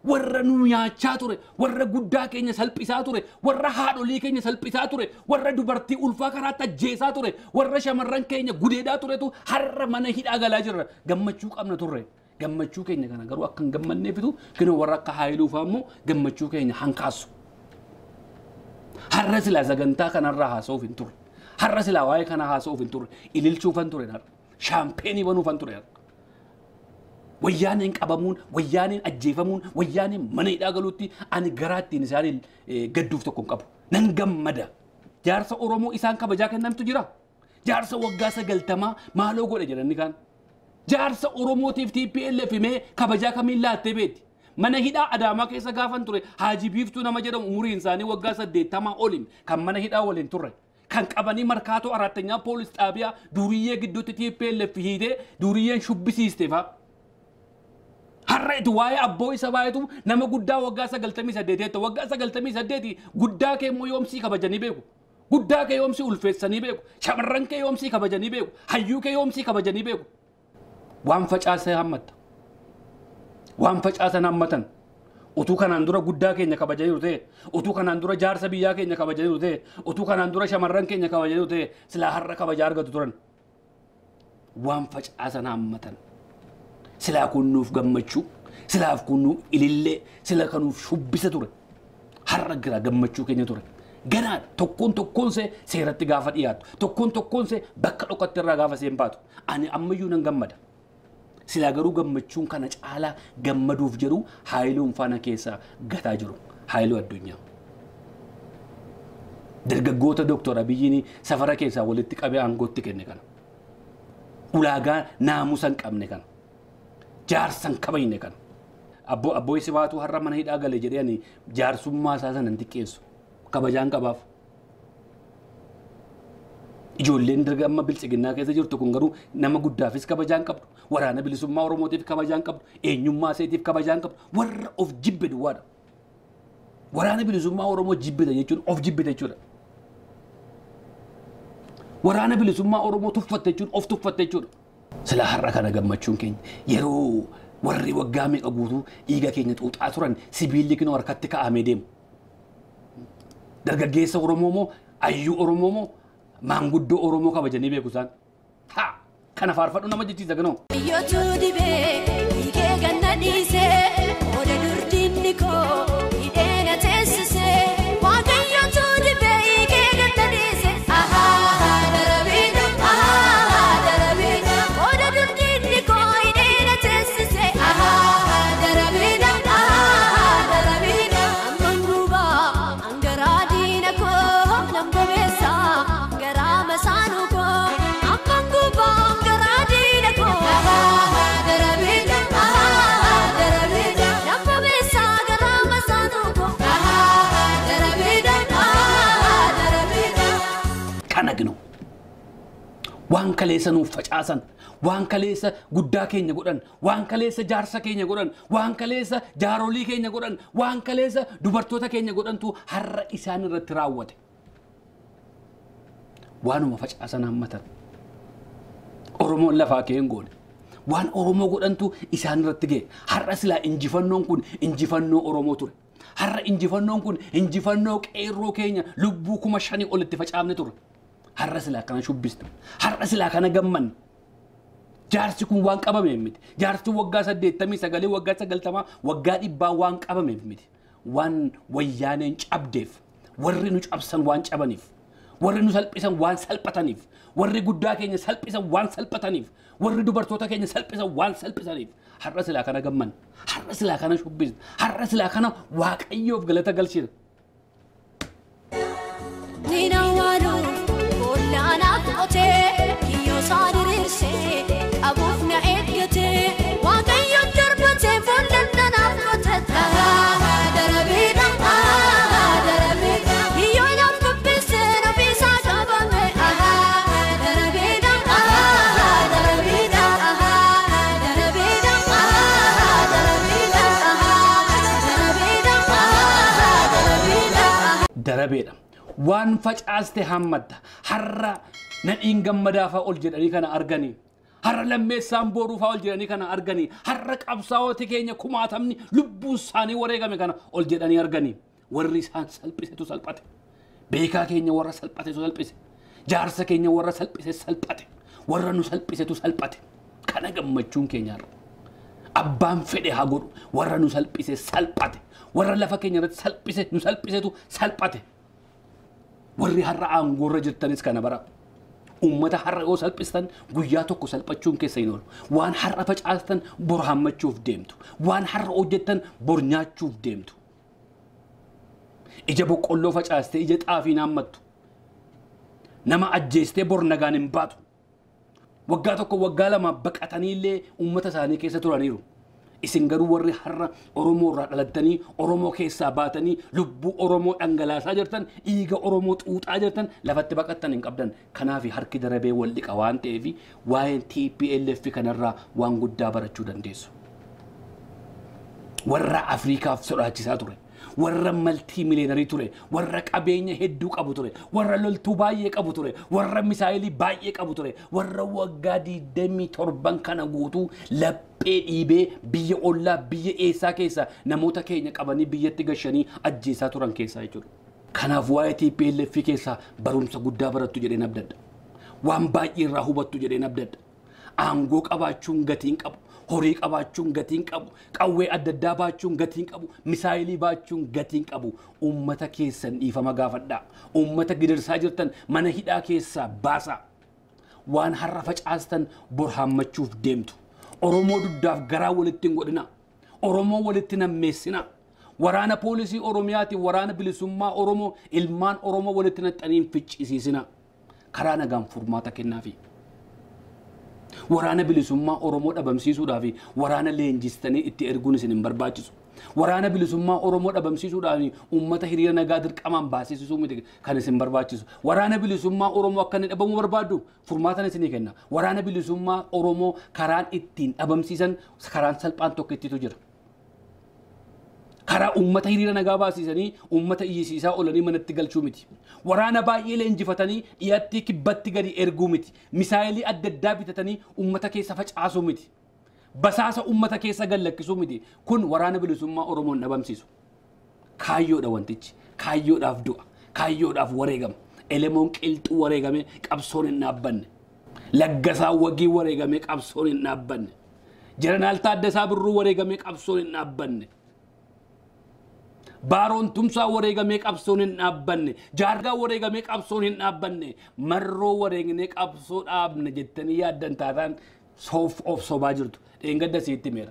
warra nu nyaachaa ture warra guddaa keenya salphisaa ture warra haadholii keenya salphisaa ture warra dubartii ulfaa karaatti ajjeesaa ture warra shamarran keenya gudeedaa turetu har'a mana hidhaa galaa jirra gammachuu qabna turre gammachuu keenya kana garuu akka hin gammanneefitu kinoo warra akka Haayiluu fa'aa immoo gammachuu keenya hankaasu har'a silaa sagantaa kanarraa haasa'uuf hin turre har'a silaa waa'ee kana haasa'uuf hin turre ililchuufan ture har'a shaampeenii banuufan ture har'a wayyaaneen qabamuun wayyaaneen ajjeefamuun wayyaaneen mana hidhaa galuutti ani garaattiin isaanii gadduuf tokko hin qabu nan gammada jaarsa Oromoo isaan kabajaa kennamtu jira jaarsa waggaa sagaltamaa maaloo godhe jedhani kan jaarsa Oromootiif T P L F himee kabajaa kamiin laattee beeti mana hidhaa Adaamaa keessa gaafan ture Haajii Biiftuu nama jedhamu umuriin isaanii waggaa saddeettamaa oliin kan mana hidhaa waliin turre kan qabanii markaatoo arattanyaa poolis xaabiyaa duriyyee gidduutti T P L F hiitee duriyyeen shubbisiiste fa'a harreetu waa'ee abboo isa baay'atu nama guddaa waggaa sagaltamii saddeeteetta waggaa sagaltamii saddeeti guddaa kee immoo yoomsii kabajanii beeku guddaa kee yoomsii ulfeessanii beeku shamarran kee yoomsii kabajanii beeku hayyuu kee yoomsii kabajanii beeku waan facaasee hammata waan facaasan hammatan utuu kanaan dura guddaa keenya kabajanii ta'e utuu kanaan dura jaarsa biyyaa keenya kabajanii ta'e utuu kanaan dura shamarran keenya kabajanii ta'e silaa har'a kabajaa argatu turan waan facaasan hammatan silaa kunnuuf gammachuu silaaf kunnu ilillee sila kanuuf shubbisa ture har'a gira gammachuu keenya ture ganaa tokkoon tokkoon see seeratti gaafa dhiyaatu tokkoon tokkoon see bakka dhokatti irraa gaafa seen baatu ani ammayyuu nan gammada silaa garuu gammachuun kana caalaa gammaduuf jedhu Haayiluun faana keessa gataa jiru Haayiluu Addunyaa dargaggoota Doktor Abiyyiin safara keessaa walitti qabee aangootti kenne kana ulaagaa naamusan qabne kana jaarsan kabayne kan abbo abbo isibaatu har'a mana hidhaa gale jedhani jaarsummaa isaa sanan xiqqeessu kabajaan qabaaf ijoolleen dargaggoota bilchiginnaa keessa jirtu kun garuu nama guddaafis kabajaan qabdu waraana bilisummaa Oromootiif kabajaan qabdu eenyummaa isaatiif kabajaan qabdu warra of jibbe duwwaadha waraana bilisummaa Oromoo jibbita jechuun of jibbita jechuudha waraana bilisummaa Oromoo tuffatte jechuun of tuffatte jechuudha sila har'a kana gammachuun keenya yeroo warri waggaa meeqa guutuu dhiiga keenya xuuxaa turan sibiilli kinoo harkatti kaa'amee deemu dargaggeessa Oromoo moo ayyuu Oromoo moo maanguddoo Oromoo kabajanii beeku isaan ha kana faarfadhu nama jechiisa ganoo Yotu dibe ike ganna dhiise oda durdinni koo hidheena teessise waaqayyotu dibe ike ganna dhiise aha darabina aha darabina oda durdinni koo hidheena teessise aha darabina aha darabina ammanguba angaraadina koo lambobeessa garama saanu koo ammanguba angaraadina koo aha darabina aha darabina lambobeessa garama saanu koo aha darabina aha darabina kana gino waan kaleessa nuuf facaasan waan kaleessa guddaa keenya godhan waan kaleessa jaarsa keenya godhan waan kaleessa jaarolii keenya godhan waan kaleessa dubartoota keenya godhantu har'a isaan irratti raawwate waanuma facaasan hammatan Oromoon lafaa keen goone waan Oromoo godhantu isaan irratti ga'e har'a silaa injifannoon kun injifannoo Oromoo ture har'a injifannoon kun injifannoo qeerroo keenya lubbuu kuma shanii olitti facaafne ture har'a silaa kana shubbiste har'a silaa kana gammanne jaarsi kun waan qabameef miti jaarsi waggaa saddeettamii sagalee waggaa sagaltamaa waggaa dhibbaa waan qabameef miti waan wayyaaneen cabdeef warri nu cabsan waan cabaniif warri nu salphisan waan salphataniif warri guddaa keenya salphisan waan salphataniif warri dubartoota keenya salphisan waan salphisaniif har'a silaa kana gammanne har'a silaa kana shubbiste har'a silaa kana waaqayyoof galata galchina Nina wadu bollana kote kiyo sadirse abufna eggete waaqayyo darbate bollana naafkote darabina darabina kiyo naafkopise nafisa qabame darabina darabina darabina darabina darabeedha waan facaaste hammadda har'a nadhiin gammadaafa ol jedhanii kana arganii har'a lammeessaan booruu fa'aa ol jedhanii kana arganii har'a qabsaa'ooti keenya kumaatamni lubbuun isaanii wareegame kana ol jedhanii arganii warri isaan salphisetu salphate beekaa keenya warra salphatetu salphise jaarsa keenya warra salphise salphate warra nu salphisetu salphate kana gammachuun keenyaarra abbaan fedhe haa godhu warra nu salphise salphate warra lafa keenya irratti salphise nu salphisetu salphate warri har'a aangoorra jirtanis kana bara ummata har'a yoo salphistan guyyaa tokko salphachuun keessa hin oolu waan har'a facaastan bor hammachuuf deemtu waan har'a hojjettan bor nyaachuuf deemtu ija boqqolloo facaastee ija xaafii naammattu nama ajjeestee bor nagaan hin baatu waggaa tokko waggaa lama baqatanii illee ummata isaanii keessa turaniiru isin garuu warri har'a Oromoo irraa dhalattanii Oromoo keessaa baatanii lubbuu Oromoo dhangalaasaa jirtan dhiiga Oromoo xuuxaa jirtan lafatti baqattan hin qabdan kanaaf harki darabee wal dhiqa waan ta'eef waa'een T P L F kanarraa waan guddaa barachuu dandeessu warra Afrikaaf sodaachisaa ture warra maltii miliyoonarii ture warra qabeenya hedduu qabu ture warra loltuu baay'ee qabu ture warra misaayilii baay'ee qabu ture warra waggaa digdamii torban kana guutuu laphee dhiibee biyya ollaa biyya eessaa keessa namoota keenya qabanii biyyatti gashanii ajjeesaa turan keessaa jechuudha kanaaf waa'ee T P L F keessaa barumsa guddaa barattu jedheen abdadha waan baay'ee irraa hubattu jedheen abdadha aangoo qabaachuun gatiin qabu horii qabaachuun gatiin qabu qawwee adda addaa baachuun gatiin qabu misaayilii baachuun gatiin qabu ummata keessan dhiifama gaafadhaa ummata gidirsaa jirtan mana hidhaa keessaa baasaa waan har'a facaastan bor hammachuuf deemtu Oromoo duddaaf garaa walitti hin godhina Oromoo walitti nammeessina waraana poolisii Oromiyaati waraana bilisummaa Oromoo ilmaan Oromoo walitti naxxaniin ficcisiisina karaa nagaan furmaata kennaafi waraana bilisummaa Oromoo dhabamsiisuudhaaf waraana leenjistanii itti erguun isin hin barbaachisu waraana bilisummaa Oromoo dhabamsiisuudhaaf ummata hiriira nagaa dirqamaan baasisuu miti kan isin barbaachisu waraana bilisummaa Oromoo akka inni dhabamu barbaaddu furmaatan isinii kenna waraana bilisummaa Oromoo karaan ittiin dhabamsiisan karaan salphaan tokko ittitu jira karaa ummata hiriira nagaa baasisanii ummata iyyisiisaa olanii manatti galchuu miti waraana baay'ee leenjifatanii dhiyaatti kibbatti gadi erguu miti misaayilii adda addaa bitatanii ummata keessa facaasuu miti basaasa ummata keessa gallakkisuu miti kun waraana bilisummaa Oromoon dhabamsiisu kaayyoodha wantichi kaayyoodhaaf du'a kaayyoodhaaf wareegama elemoon qilxuu wareegame qabsoon hin dhaabbanne laggasaa wagii wareegame qabsoon hin dhaabbanne jeneraal Taaddasaa Birruu wareegame qabsoon hin dhaabbanne Baron tumsa wareegame qabsoon hin dhaabbanne jaargaa wareegame qabsoon hin dhaabbanne marroo wareegne qabsoo dhaabne jettanii yaaddan taataan soof of sobaa jirtu dheengadda siitti meera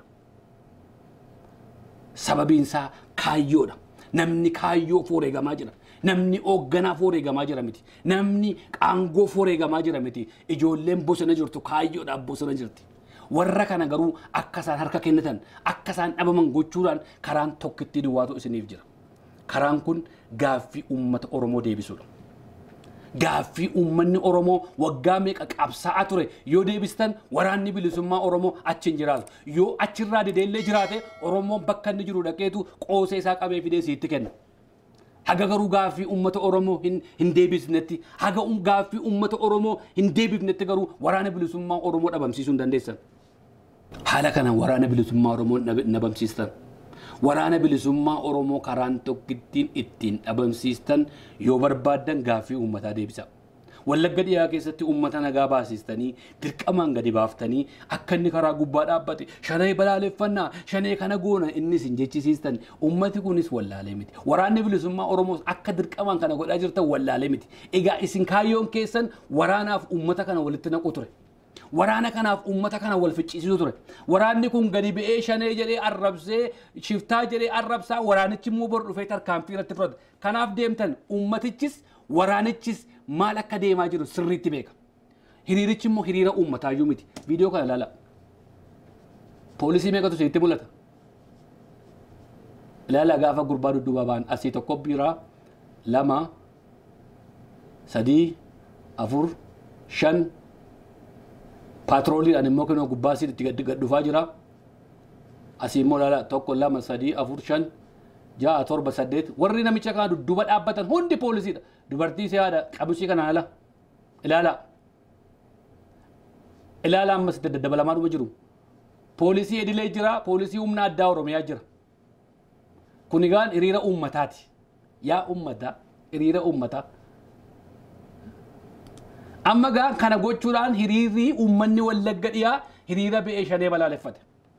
sababiin isaa kaayyoodha namni kaayyoo wareegamaa jira namni hoogganaa wareegamaa jira miti namni qaangoo wareegamaa jira miti ijoolleen bosona jirtu kaayyoodhaaf bosona jirti warra kana garuu akka isaan harka kennatan akka isaan dhabaman gochuudhaan karaan tokkitti duwwaatu isiniif jira karaan kun gaaffii ummata Oromoo deebisuudha gaaffii ummanni Oromoo waggaa meeqa qabsaa'aa ture yoo deebistan waraanni bilisummaa Oromoo achi hin jiraatu yoo achirraa dideellee jiraate Oromoon bakka inni jiru dhaqeetu qoosee isaa qabee fidee siitti kenna haga garuu gaaffii ummata Oromoo hin deebisnetti haga gaaffii ummata Oromoo hin deebifnetti garuu waraana bilisummaa Oromoo dhabamsiisuu hin dandeessan haala kana waraana bilisummaa Oromoo dhabamsiistan waraana bilisummaa Oromoo karaan tokkittiin ittiin dhabamsiistan yoo barbaadan gaaffii ummataa deebisa Wallagga dhiyaa keessatti ummata nagaa baasistanii dirqamaan gadi baaftanii akka inni karaa gubbaa dhaabbate shanee balaaleffannaa shanee kana goona innis hin jechisiistan ummati kunis wallaalee miti waraanni bilisummaa Oromoo akka dirqamaan kana godhaa jirtan wallaalee miti egaa isin kaayyoon keessan waraanaaf ummata kana walitti naqu ture waraana kanaaf ummata kana wal ficcisiisu ture waraanni kun gadi ba'ee shanee jedhee arrabsee shiftaa jedhee arrabsaa waraanichi immoo bor dhufee tarkaanfii irratti fudhata kanaaf deemtan ummatichis waraanichis maal akka deemaa jiru sirriitti beeka hiriirichi immoo hiriira ummataayyuu miti viidiyoo kana ilaala poolisii meeqatu sitti mul'ata ilaala gaafa gurbaa dudduuba ba'an asii tokko biraa lama sadii afur shan patroolii ani immoo kenoo gubbaa sitti gad dhufaa jira asii immoo ilaala tokko lama sadii afur shan ja'a torba saddeet warri namicha kana dudduuba dhaabbatan hundi poolisiidha dubartii siyaada qabusii kana ala ilaala ilaala ammas daddabalamaa dhuma jiru poolisii edilee jira poolisii humna addaa oromiyaa jira kun egaan hiriira ummataati yaa ummata hiriira ummata amma gaa kana gochuudhaan hiriirri ummanni wallagga dhiyaa hiriira ba'ee shanee balaaleffate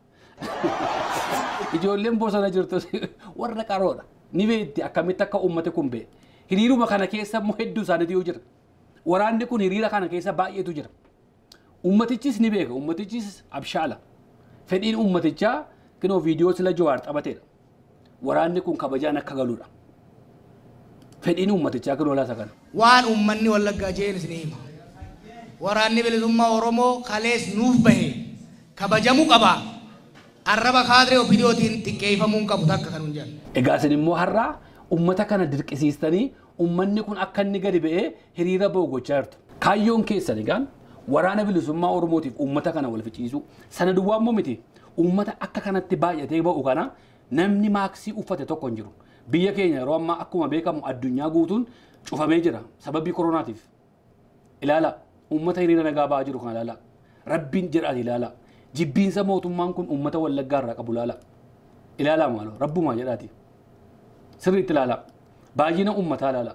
ijoolleen bosona jirtu warra qaroodha ni beetti akkamitti akka ummate kun ba'e hiriiruma kana keessa immoo hedduu isaaniitu jira waraanni kun hiriira kana keessa baay'eetu jira ummatichis ni beeka ummatichis abshaala fedhiin ummatichaa kinoo viidiyoo sila Jawaar taphateedha waraanni kun kabajaan akka galuudha fedhiin ummatichaa kinoo laasa kana waan ummanni wallaggaa jeen isin hima waraanni bilisummaa oromoo kalees nuuf bahe kabajamuu qaba arraba kaadree opiidiyootiin xiqqeeffamuun qabu takka kan hunjaan egaa isin immoo har'aa ummata kana dirqisiistanii ummanni kun akka inni gadi ba'ee hiriira ba'u gochaa jirtu kaayyoon keessan egaan waraana bilisummaa oromootiif ummata kana wal ficiisu sana duwwaa immoo miti ummata akka kanatti baay'atee ba'u kana namni maaksii uffate tokko hin jiru biyya keenya yeroo ammaa akkuma beekamu addunyaa guutuun cufamee jira sababii koronaatiif ilaala ummata hiriira nagaa ba'aa jiru kana ilaala rabbiin jedhaati ilaala jibbiinsa mootummaan kun ummata wallaggaa irraa qabu ilaala ilaala maaloo rabbumaa jedhaati sirriitti ilaala baay'ina ummataa ilaala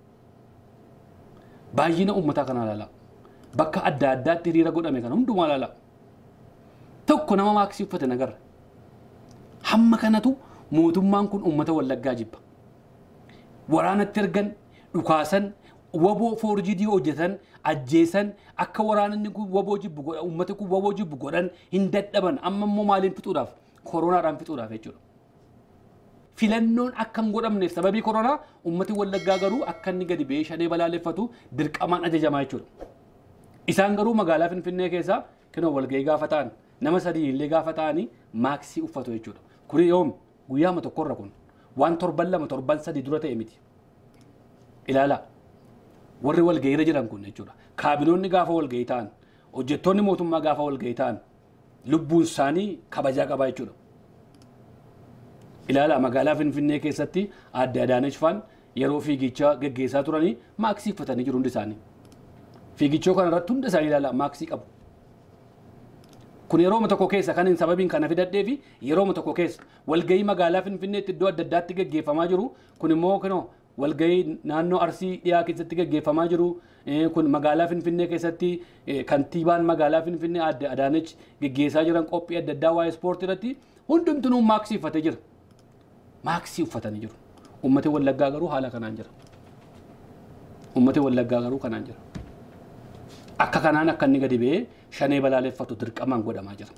baay'ina ummataa kana ilaala bakka adda addaatti hiriira godhame kana hundumaa ilaala tokko nama maaksii uffate nagarra hamma kanatu mootummaan kun ummata wallaggaa jibba waraanatti ergan dhukaasan waboo foorjidii hojjetan ajjeesan akka waraanni kun waboo jibbu godhan ummati kun waboo jibbu godhan hin dadhaban amma immoo maaliin fixuudhaaf koronaadhaan fixuudhaaf jechuudha filannoon akkam godhamneef sababii koronaa ummati wallaggaa garuu akka inni gadi ba'ee shanee balaaleffatu dirqamaan ajajamaa jechuudha isaan garuu magaalaa Finfinnee keessaa kinoo walgahii gaafa ta'an nama sadii illee gaafa ta'anii maaksii uffatu jechuudha kuni yoom guyyaama tokkorra kun waan torban lama torban sadii dura ta'e miti ilaala warri walgahiirra jiran kun jechuudha kaabinoonni gaafa walgahii ta'an hojjettoonni mootummaa gaafa walgahii ta'an lubbuun isaanii kabajaa qabaa jechuudha ilaala magaalaa Finfinnee keessatti Aadde Adaanech Faan yeroo fiigicha geggeessaa turanii maaksii uffatanii jiru hundi isaanii fiigichoo kana irratti hunda isaanii ilaala maaksii qabu kun yeroo tokko keessa kan sababiin kana fidadhee fi yeroo tokko keessa walgahii magaalaa Finfinneetti iddoo adda addaatti geggeeffamaa jiru kun immoo kinoo walgahii naannoo Arsii dhiyaa keessatti geggeeffamaa jiru kun magaalaa Finfinnee keessatti kantiibaan magaalaa Finfinnee Aadde Adaanech geggeessaa jiran qophii adda addaa waa'ee ispoortii irratti hundumtuu maaksii uffatee jira maaksii uffatanii jiru ummati wallaggaa garuu haala kanaan jira ummati wallaggaa garuu kanaan jira akka kanaan akka inni gadi ba'ee shanee balaaleffatu dirqamaan godhamaa jira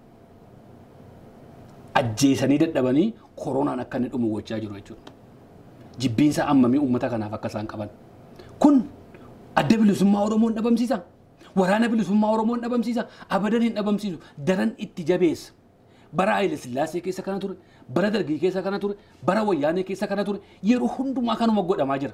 ajjeesanii dadhabanii koronaan akka inni dhumu gochaa jiru jechuudha jibbiinsa ammamii ummata kanaaf akka isaan qaban kun adda bilisummaa oromoon dhabamsiisa waraana bilisummaa oromoon dhabamsiisa abadan hin dhabamsiisu daran itti jabeessa bara Haile Sillaasee keessa kana ture bara Dargii keessa kana ture bara Wayyaanee keessa kana ture yeroo hundumaa kanuma godhamaa jira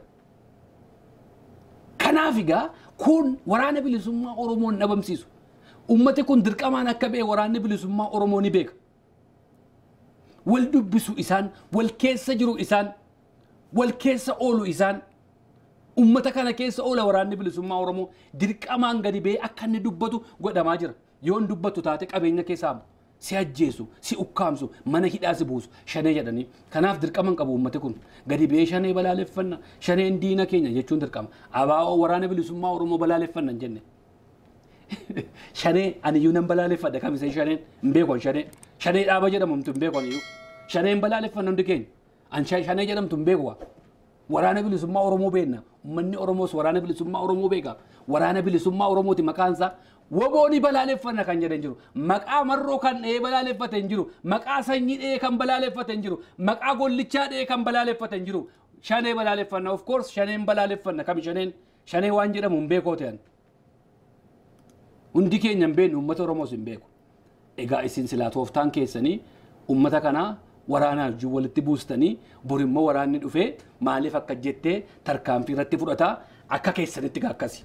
kanaaf egaa kun waraana bilisummaa oromoon dhabamsiisu ummati kun dirqamaan akka ba'e waraanni bilisummaa oromoo ni beeka wal dubbisu isaan wal keessa jiru isaan wal keessa oolu isaan ummata kana keessa oola waraanni bilisummaa oromoo dirqamaan gadi ba'e akka inni dubbatu godhamaa jira yoon dubbatu taate qabeenya keessaa si ajjeesu si ukkaamsu mana hidhaa si buusu shanee jedhanii kanaaf dirqaman qabu ummati kun gadi ba'ee shanee balaaleffanna shaneen diina keenya jechuun dirqama abaa'oo waraana bilisummaa oromoo balaaleffanna hin jenne shanee ani iyyuu nan balaaleffadha kamisee shaneen hin beekon shanee shanee dhaaba jedhamtu hin beekon iyyuu shaneen balaaleffanna hundi keenya an shanee jedhamtu hin beeku waraana bilisummaa oromoo beekna ummanni oromoos waraana bilisummaa oromoo beeka waraana bilisummaa oromooti maqaansaa wobooni balaaleffanna kan jedhan jiru maqaa marroo kan dhee balaaleffate hin jiru maqaa sanyii dhee kan balaaleffate hin jiru maqaa gollichaa dhee kan balaaleffate hin jiru shanee balaaleffanna of course shaneen balaaleffanna kam shaneen shanee waan jedhamu hin beekoo ta'an hundi keenya hin beeknu ummata oromoos hin beeku egaa isin silaa tooftaan keessanii ummata kanaa waraanaa wajjin walitti buustanii borimmoo waraanni dhufee maaliif akka jettee tarkaanfii irratti fudhataa akka keessanitti gaakkasi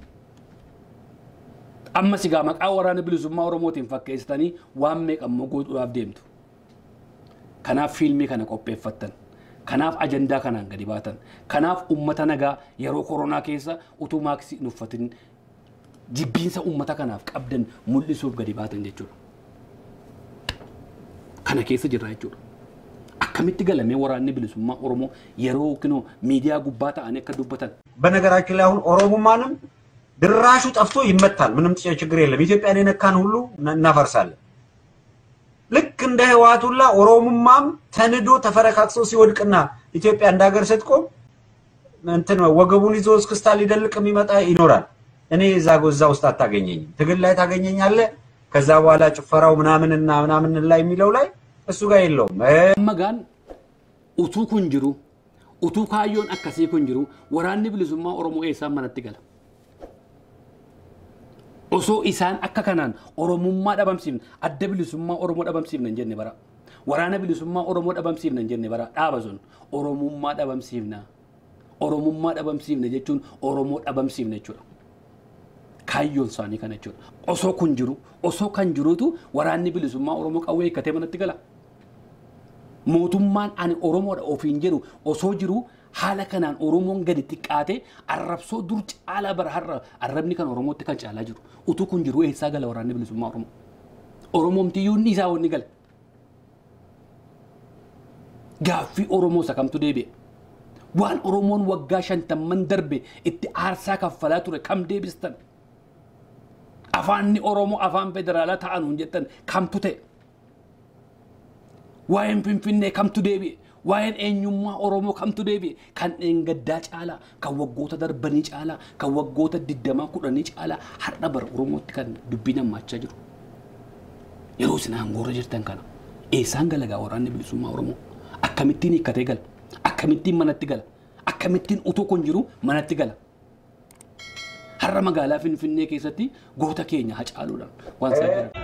amma sigaa maqaa waraana bilisummaa oromootiin fakkeessitanii waan meeqammoo godhuudhaaf deemtu kanaaf fiilmii kana qopheeffattan kanaaf ajandaa kanaan gadi baatan kanaaf ummata nagaa yeroo koronaa keessa utuu maaksii hin uffatin jibbiinsa uummata kanaaf qabdan mul'isuuf gadi baatan jechuudha. Kana keessa jirra jechuudha. Akkamitti galamee waraanni bilisummaa Oromoo yeroo kinoo miidiyaa gubbaa ta'anii akka dubbatan. በነገራችን ላይ አሁን ኦሮሞማንም ድራሹ ጠፍቶ ይመታል። ምንም ችግር የለም። ኢትዮጵያን የነካን ሁሉ እናፈርሳለን። ልክ እንደ ህዋቱላ ኦሮሞማም ተንዶ ተፈረካክሶ ሲወድቅና ኢትዮጵያ እንዳገር ስትቆም እንትን ወገቡን ይዞ እስክስታ ሊደልቅ የሚመጣ ይኖራል። እኔ እዛ ጎዛ ውስጥ አታገኘኝም። ትግል ላይ ታገኘኛለህ። ከዛ በኋላ ጭፈራው ምናምንና ምናምን ላይ የሚለው ላይ እሱ ጋር የለውም። መጋን ኡቱ ኩንጅሩ ኡቱ ካዮን አከሲ ኩንጅሩ ወራኒ ብልሱማ ኦሮሞ ኤሳ ማነቲ ገላ ኦሶ ኢሳን አከከናን ኦሮሞማ ዳባምሲን አደ ብልሱማ ኦሮሞ ዳባምሲን ነንጀነ በራ ወራና ብልሱማ ኦሮሞ ዳባምሲን ነንጀነ በራ ዳባዞን ኦሮሞማ ዳባምሲና ኦሮሞማ ዳባምሲን ነጀቹን ኦሮሞ ዳባምሲን ነቹ ካዮን ሳኒ ከነቹ ኦሶ ኩንጅሩ ኦሶ ካንጅሩቱ ወራኒ ብልሱማ ኦሮሞ ቀዌ ከተመነቲ ገላ mootummaan ani Oromoodha ofiin jedhu osoo jiru haala kanaan Oromoon gadi xiqqaate arrabsoo dur caalaa bara har'a arrabni kan Oromootti kan caalaa jiru utuu kun jiru eessaa gala waraanni bilisummaa Oromoo Oromoomtiyyuun isaa wanni gala gaaffii Oromoo isa kamtu deebi'e waan Oromoon waggaa shantamman darbe itti aarsaa kaffalaa ture kam deebistan afaanni Oromoo afaan federaalaa ta'an hun jettan kamtu ta'e waa'een Finfinnee kamtu deebi'e waa'een eenyummaa Oromoo kamtu deebi'e kan dheengaddaa caalaa kan waggoota darbanii caalaa kan waggoota digdamaa kudhanii caalaa har'a bara Oromootti kan dubbiin hammaachaa jiru yeroo isin aangoorra jirtan kana eessaan galagaa waraanni bilisummaa Oromoo akkamittiin hiikkatee gala akkamittiin manatti gala akkamittiin utuu kun jiru manatti gala har'a magaalaa Finfinnee keessatti goota keenya hacaaluudhaan waan isaa jiran.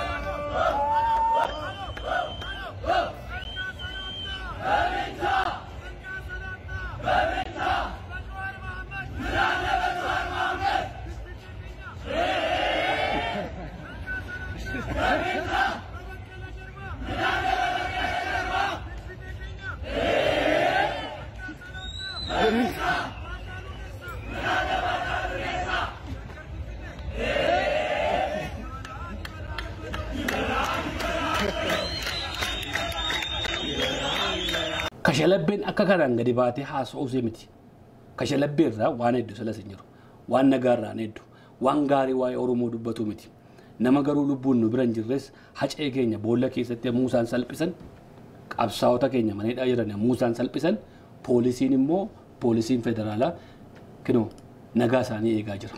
Kashalabben akka kanaan gadi baatee haasa'uu see miti. Kashalabbe irraa waan hedduu salas hin jiru. Waan nagaarraan hedduu. Waan gaarii waa'ee Oromoo dubbatu miti. Nama garuu lubbuun nu bira hin jirres hacee keenya boolla keessatti yommuu isaan salphisan qabsaa'ota keenya maneedhaa jiran yommuu isaan salphisan poolisiin immoo poolisiin federaalaa kinoo nagaa isaanii eegaa jira.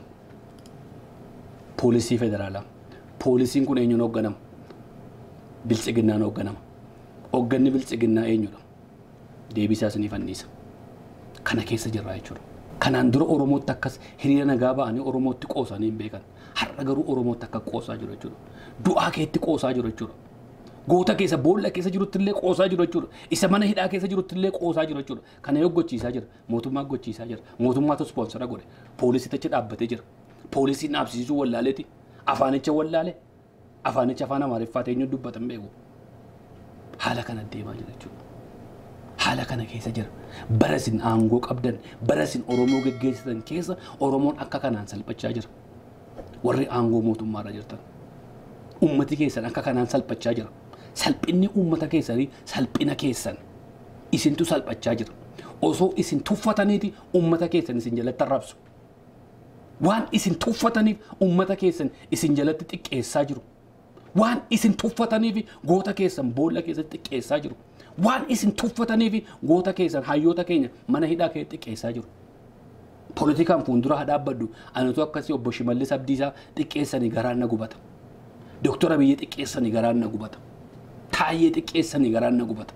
Poolisii federaalaa. Poolisiin kun eenyuun hoogganama? Biltsiginnaan hoogganama. Hoogganni biltsiginnaa eenyudha? Deebisaa isinii fanniisa. Kana keessa jirra jechuudha. Kanaan dura Oromootti akkas hiriira nagaa ba'anii Oromootti qoosanii hin beekan. Har'a garuu Oromootti akka qoosaa jiru jechuudha. Du'aa keetti qoosaa jiru jechuudha. Goota keessa boolla keessa jirutti illee qoosaa jiru jechuudha. Isa mana hidhaa keessa jirutti illee qoosaa jiru jechuudha. Kana yoo gochiisaa jira. Mootummaa gochiisaa jira. Mootummaatu ispoonsara godhe. Poolisicha dhaabbatee jira. Poolisiin dhaabsisuu wallaaleeti. Afaanicha wallaale. Afaanicha afaan Amaariffaa eenyu dubbatan beeku. Haala kana deemaa jira jechuudha. Haala kana keessa jira. Barasin aangoo qabdan, barasin Oromoo geggeessitan keessa Oromoon akka kanaan salphachaa jira. Warri aangoo mootummaarra jirtan. Uummati keessan akka kanaan salphachaa jira. Salphinni uummata keessanii salphina keessan. Isintu salphachaa jira. Osoo isin tuffataniiti uummata keessan isin jalatti arrabsu. Waan isin tuffataniif uummata keessan isin jalatti xiqqeessaa jiru. Waan isin tuffataniif goota keessan boolla keessatti xiqqeessaa jiru. Waan isin tuffataniif goota keessan hayyoota keenya mana hidhaa keessatti xiqqeessaa jiru. Poolitikaan fuuldura haa dhaabbadhu anatu akkasii obbo Shimallis Abdiisaa xiqqeessanii garaan na gubata. Dooktor Abiyyi xiqqeessanii garaan na gubata. Taayyee xiqqeessanii garaan na gubata.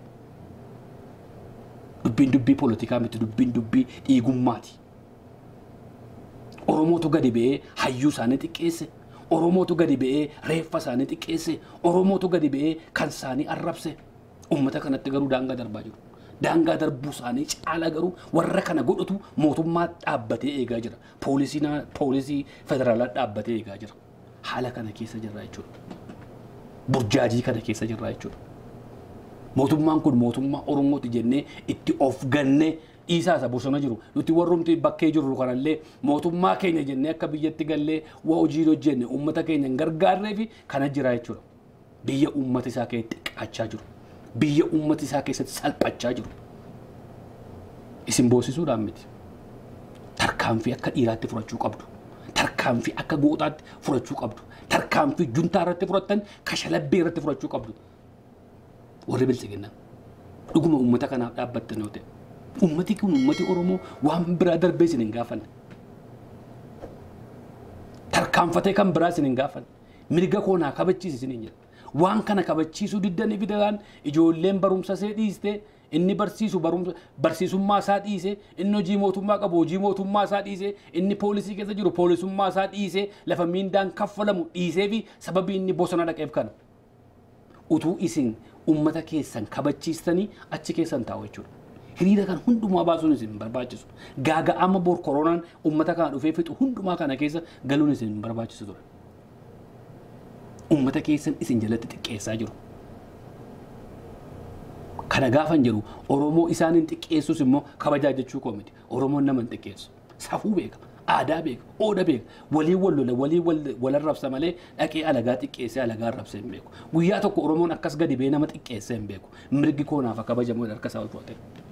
Dubbiin dubbii poolitikaa miti dubbiin dubbii dhiigummaati. Oromootu gadi ba'ee hayyuu isaanii xiqqeesse. Oromootu gadi ba'ee reeffa isaanii xiqqeesse. Oromootu gadi ba'ee kan isaanii arrabse. Uummata kanatti garuu daangaa darbaa jiru. Daangaa darbuu isaanii caala garuu warra kana godhatu mootummaa dhaabbatee eegaa jira. Poolisii federaalaa dhaabbatee eegaa jira. Haala kana keessa jirra jechuudha. Burjaajii kana keessa jirra jechuudha. Mootummaan kun mootummaa Oromooti jennee itti of gannee Isa bosona jiru nuti warrumti bakkee jiru kanallee mootummaa keenya jennee akka biyyatti gallee waa hojii hojjenne uummata keenya gargaarree fi kana jira jechuudha. Biyya uummata isaa keessatti xiqqaachaa jiru. Biyya uummata isaa keessatti salphachaa jiru. Isin boosisuudhaan miti. Tarkaanfii akka dhiiraatti fudhachuu qabdu. Tarkaanfii akka gootaatti fudhachuu qabdu. Tarkaanfii juntaa irratti fudhattan kashalabbii irratti fudhachuu qabdu. Warri bilchiginna. Dhuguma uummata kanaaf dhaabbattan yoo ta'e. Ummati kun ummati Oromoo waan biraa darbee isin hin gaafanne. Tarkaanfatee kan biraa isin hin gaafanne. Mirga koonaa kabachiisi isin hin jedhu. Waan kana kabachiisuu diddanii fidaan ijoolleen barumsa see dhiiste inni barsiisu barumsa barsiisummaa isaa dhiise inni hojii mootummaa qabu hojii mootummaa isaa dhiise inni poolisii keessa jiru poolisummaa isaa dhiise lafa miindaan kaffalamu dhiisee fi sababii inni bosona dhaqeef kana. Utuu isin ummata keessan kabachiistanii achi keessan taa'u jechuudha. Hiriira kan hundumaa baasuun isin barbaachisu. Gaaga'ama bor koronaan ummata kana dhufee fixu hundumaa kana keessa galuun isin barbaachisu ture. Ummata keessan isin jalatti xiqqeessaa jiru. Kana gaafan jiru Oromoo isaaniin xiqqeessus immoo kabajaa jechuu koo miti. Oromoon nama hin xiqqeessu. Safuu beeka, aadaa beeka, ooda beeka. Walii wal lola, walii wal arrabsa malee dhaqee alagaa xiqqeessee alagaa arrabsee hin beeku. Guyyaa tokko Oromoon akkas gadi bee nama xiqqeessee hin beeku. Mirgi koonaaf kabajamu harka isaa ol fuudhate.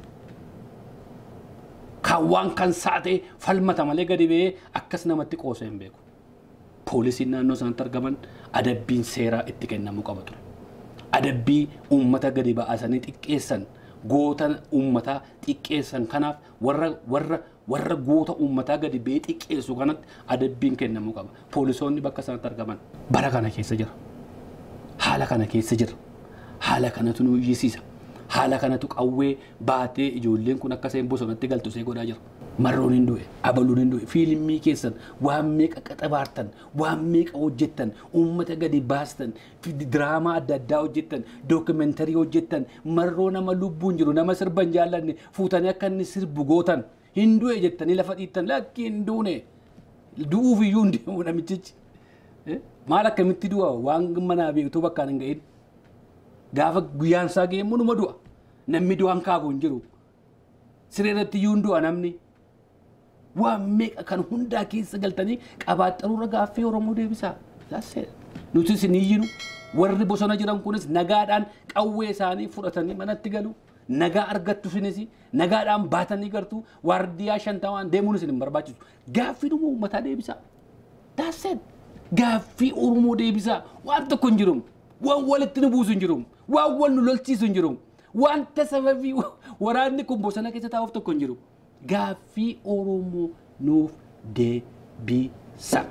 Kawaan kan saate falmata malee gadi bee akkas namatti qoosee hin beeku. Poolisiin naannoo isaanitti argaman adabbiin seeraa itti kennamuu qaba ture. Adabbii uummata gadi ba'asanii xiqqeessan goota uummataa xiqqeessan kanaaf warra warra warra goota uummataa gadi bee xiqqeessu kanatti adabbiin kennamuu qaba. Poolisoonni bakka isaanitti argaman bara kana keessa jira. Haala kana keessa jira. Haala kanatu nu iyyisiisa. Haala kanatu qawwee baatee ijoolleen kun akka seen bosonatti galtu see godhaa jira. Marroon hin du'e, abaluun hin du'e, fiilmii keessan waan meeqa qaxabaartan, waan meeqa hojjettan, uummata gadi baastan, diraamaa adda addaa hojjettan, dookumentarii hojjettan, marroo nama lubbuun jiru, nama sirban jaallanne fuutanii akka inni sirbu gootan, hin du'e jettanii lafa dhiittan lakki hin duune. Du'uuf iyyuu hin deemu namichichi. Maal akkamitti du'a waan manaa beektuu bakkaan hin ga'in. Gaafa guyyaan isaa ga'e immoo numa du'a. Namni du'aan kaagu hin jiru. Siree irratti iyyuu hin du'a namni. Waan meeqa kan hundaa keessa galtanii qabaaxxaruura gaaffii Oromoo deebisaa. Nuti isin iyyinu warri bosona jiran kunis nagaadhaan qawwee isaanii fudhatanii manatti galu. Nagaa argattu isinis nagaadhaan baatanii gartuu waardiyaa shantamaan deemuun isin hin barbaachisu. Gaaffii dhuma uummataa deebisaa. Daaseen gaaffii Oromoo deebisaa. Waan tokko hin jiru. Waan walitti nu buusu hin jiru. Waan wal nu lolchiisu hin jiru. Wanta sababii waraanni kun bosona keessa taa'uuf tokko hin jiru. Gaaffii Oromoo nuuf deebisa.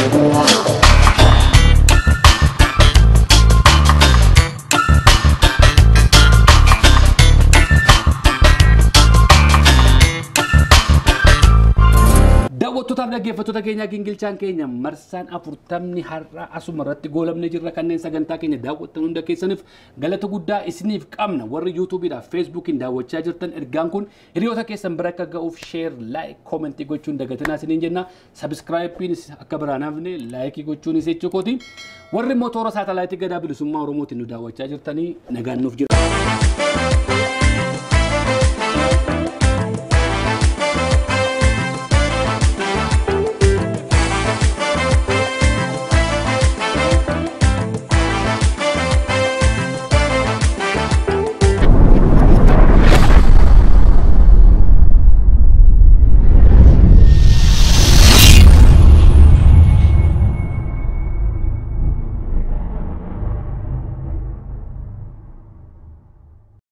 Daawwattootaaf dhaggeeffattoota keenya gingilchaan keenya marsaan afurtamni har'a asuma irratti goolamne jirra kanneen sagantaa keenya daawwattan hunda keessaniif galata guddaa isiniif qabna. Warri yuutuubiidhaaf feesbuukiin daawwachaa jirtan ergaan kun hiriyoota keessan bira akka ga'uuf sheer laayik koomentii gochuun dagatinaa isiniin jenna. Sabiskiraayippiinis akka biraan hafne laayikii gochuunis jechuukooti. Warri mootora saatalaayitii gadaa bilisummaa Oromootiin nu daawwachaa jirtanii nagaan nuuf jira.